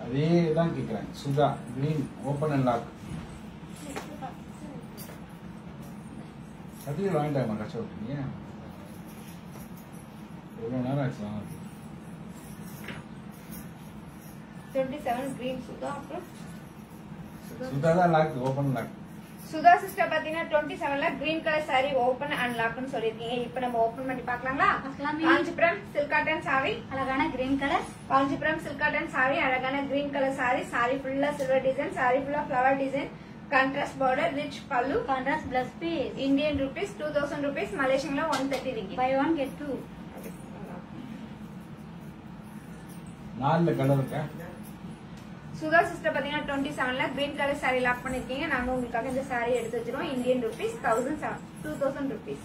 அதே தான் கேக்குறாங்க. Sudha green open and lock. Certificate வாங்கிட்டாங்க கஷ்டப்பட்டீங்க. எவ்வளவு நேரம் ஆச்சு வாங்க? 27 green சுதா. அப்புறம் சுதா தான் lock open lock. Sudha sister பாத்தீங்கன்னா 27ல green colour sari open and லாக்னு சொல்லிருக்கீங்க. இப்போ நம்ம ஓபன் பண்ணி பார்க்கலாங்களா? காஞ்சிபுரம் சில்க் காட்டன் சாரி அழகான green colour. Kanchipuram silk cotton sari அழகான கிரீன் கலர் சாரி. சாரி ஃபுல்லா சில்வர் டிசைன், சாரி ஃபுல்லா flower design, contrast border, rich பல்லு, contrast plus piece. Indian rupees 2000 rupees, மலேசியன்ல 130 ringgit. Buy 1 get 2. 4 கலர் இருக்கா? சுதா சிஸ்டர் பாத்தீங்கன்னா 27ல கிரீன் கலர் சாரி லாக் பண்ணிருக்கீங்க. நாங்க உங்களுக்காக இந்த சாரி எடுத்து வச்சிருவோம். Indian rupees 2000 rupees.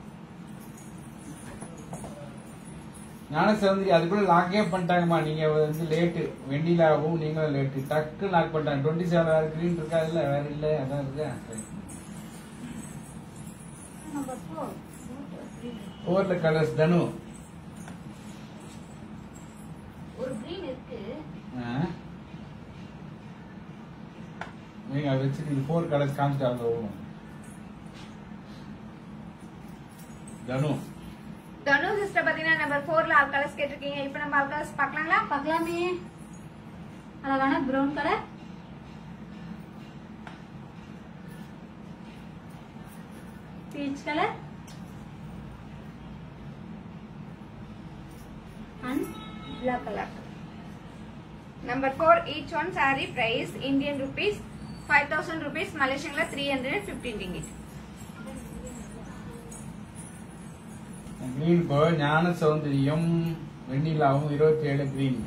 ஞானசௌந்தரி அதுக்குள்ள லாக்கே பண்ணிட்டாங்கம்மா. நீங்க வந்து லேட்டு, வெண்டிலாவும் நீங்களும் லேட்டு, டக்கு லாக் பண்ணிட்டாங்க. 27 வேற கிரீன் இருக்கா? இல்ல வேற இல்ல, அதான் இருக்கா. நம்பர் 4. 4ல கலர்ஸ் தனு. ஒரு கிரீன் இருக்கு. நீங்க வச்சு நீங்க 4 கலர்ஸ் காமிச்சிட்டாங்க. தனு தனு சிஸ்டர் பாத்தீங்கன்னா நம்பர் 4ல ஆல் கலர்ஸ் கேட்டிருக்கீங்க. இப்போ நம்ம ஆல் கலர்ஸ் பார்க்கலாங்களா? பார்க்கலாமே. அழகான brown colour, peach colour and black color. Number 4, each one saree price Indian rupees 5000 rupees, Malaysian la 315 ringgit. Green இப்போ ஞான சௌந்தரியம் வெண்ணிலாவும் 27 green.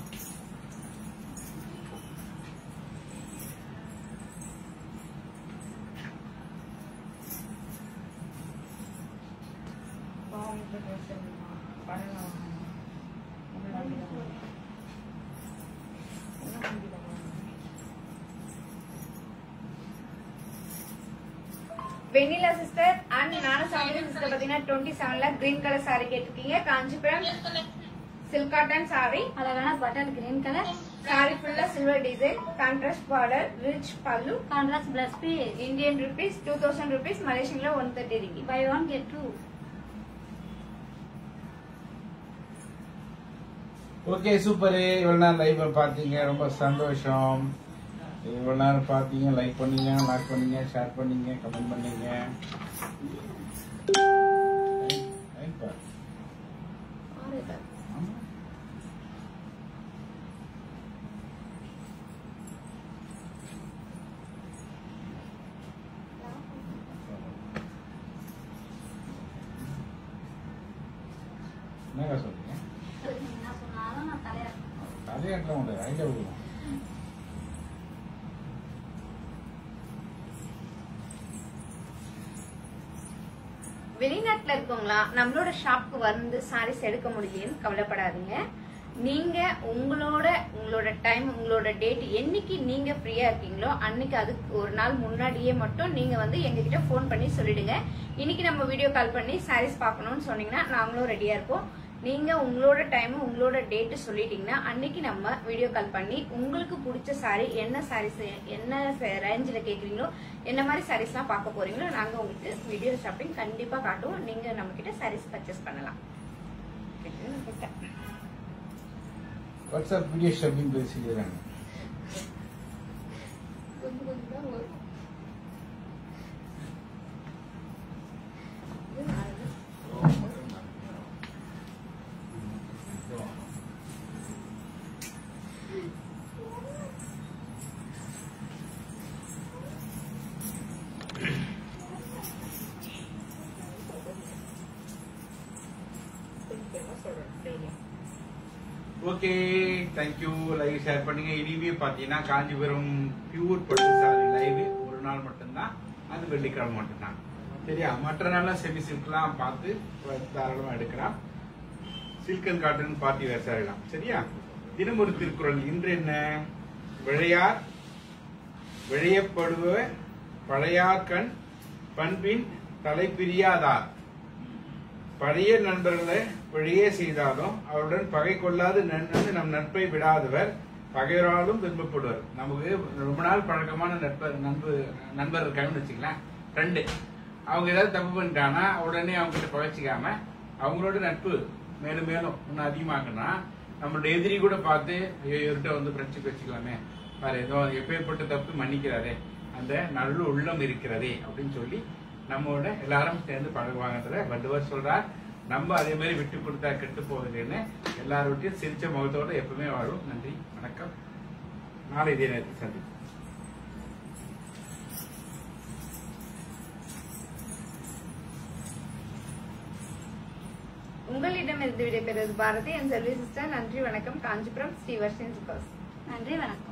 Vennila sister and Gnana Soundari sister பாத்தீங்கன்னா 27ல கிரீன் கலர் சாரி கேட்டிருக்கீங்க. காஞ்சிபுரம் சில்க் காட்டன் சாரி அழகான பட்டர் கிரீன் கலர், சாரி ஃபுல்லா silver design, contrast border, rich பல்லு, contrast plus piece. Indian rupees 2000 rupees, மலேசியன்ல 130 ringgit. Buy 1 get 2. Okay super. இவ்வளவு நேரம் லைவ் பாத்தீங்க, ரொம்ப சந்தோஷம். இவ்வளவு நேரம் பாத்தீங்க, லைக் பண்ணீங்க, லாக் பண்ணீங்க, ஷேர் பண்ணீங்க, கமெண்ட் பண்ணீங்க. என்னங்க சொல்றீங்க? என்ன சொன்னாலும் நான் தலையாட்டுறேன். தலையாட்டலாம் உண்டு, ஐடியா கொடுக்கும். வெளிநாட்டுல இருக்கவங்களா நம்மளோட ஷாப்க்கு வந்து சாரீஸ் எடுக்க முடியலன்னு கவலைப்படாதீங்க. நீங்க உங்களோட டைம், உங்களோட டேட் என்னைக்கு நீங்க ஃப்ரீயா இருக்கீங்களோ அன்னைக்கு அதுக்கு ஒரு நாள் முன்னாடியே மட்டும் நீங்க வந்து எங்ககிட்ட போன் பண்ணி சொல்லிடுங்க. இன்னைக்கு நம்ம வீடியோ கால் பண்ணி சாரீஸ் பார்க்கணும்னு சொன்னீங்கன்னா நாங்களும் ரெடியா இருப்போம். நீங்க உங்களோட டைம், உங்களோட டேட் சொல்லிட்டீங்கன்னா அன்னைக்கு நம்ம வீடியோ கால் பண்ணி உங்களுக்கு பிடிச்ச சாரி, என்ன சாரீஸ், என்ன ரேஞ்சில் கேட்குறீங்களோ, என்ன மாதிரி சாரீஸ்லாம் பார்க்க போறீங்களோ நாங்க உங்களுக்கு வீடியோ ஷாப்பிங் கண்டிப்பா காட்டுவோம். நீங்க நம்ம கிட்ட சாரீஸ் பர்ச்சேஸ் பண்ணலாம். வாட்ஸ்அப் வீடியோ ஷாப்பிங் பேசிக்கிறாங்க. Okay thank you. லைவ் ஷேர் பண்ணுங்க. இனிமே பாத்தீங்கன்னா காஞ்சிபுரம் பியூர் பட்டு சாரி லைவ் ஒரு நாள் மட்டும்தான், அது வெள்ளிக்கிழமை மட்டும்தான். சரியா? மற்ற நாள்லாம் செமி சில்க்லாம் பார்த்து தாராளமா எடுக்கலாம். Silk and cotton party wear சாரிலாம். சரியா? தினம் ஒரு திருக்குறள். இன்று என்ன? விழையார் விழையப்படுவ பழையார்கண் பண்பின் தலை பிரியாதார். பழைய நண்பர்களை வழியே செய்தாலும் அவருடன் பகை கொள்ளாது நம் நட்பை விடாதவர் பகைவராலும் விரும்பப்படுவார். நமக்கு ரொம்ப நாள் பழக்கமான நண்பர் இருக்காங்கன்னு வச்சுக்கலாம், ஃப்ரெண்டு. அவங்க ஏதாவது தப்பு பண்ணிட்டாங்கன்னா உடனே அவங்க கிட்ட பகைச்சிக்காம அவங்களோட நட்பு மேலும் மேலும் இன்னும் அதிகமாக்குனா நம்மளோட எதிரி கூட பார்த்து இவர்கிட்ட வந்து ஃப்ரெண்ட்ஷிப் வச்சுக்கலாமே, வேற ஏதோ எப்பேற்பட்ட தப்பு மன்னிக்கிறாரே, அந்த நல்ல உள்ளம் இருக்கிறதே அப்படின்னு சொல்லி நம்மோட எல்லாரும் சேர்ந்து பழகுவாங்கன்றத வள்ளுவர் சொல்றார். நம்ம அதே மாதிரி விட்டு கொடுத்தா கெட்டு போகுதுன்னு எல்லாரோட்டையும் சிரிச்ச முகத்தோட எப்பவுமே வாழும். நன்றி, வணக்கம். நாளை இதே நேரத்தில் சந்திப்போம். உங்களிடமிருந்து விடைபெறுவது பாரதி, என் செல்வி சிஸ்டர். நன்றி, வணக்கம். காஞ்சிபுரம் ஸ்ரீ வர்ஷினி. நன்றி, வணக்கம்.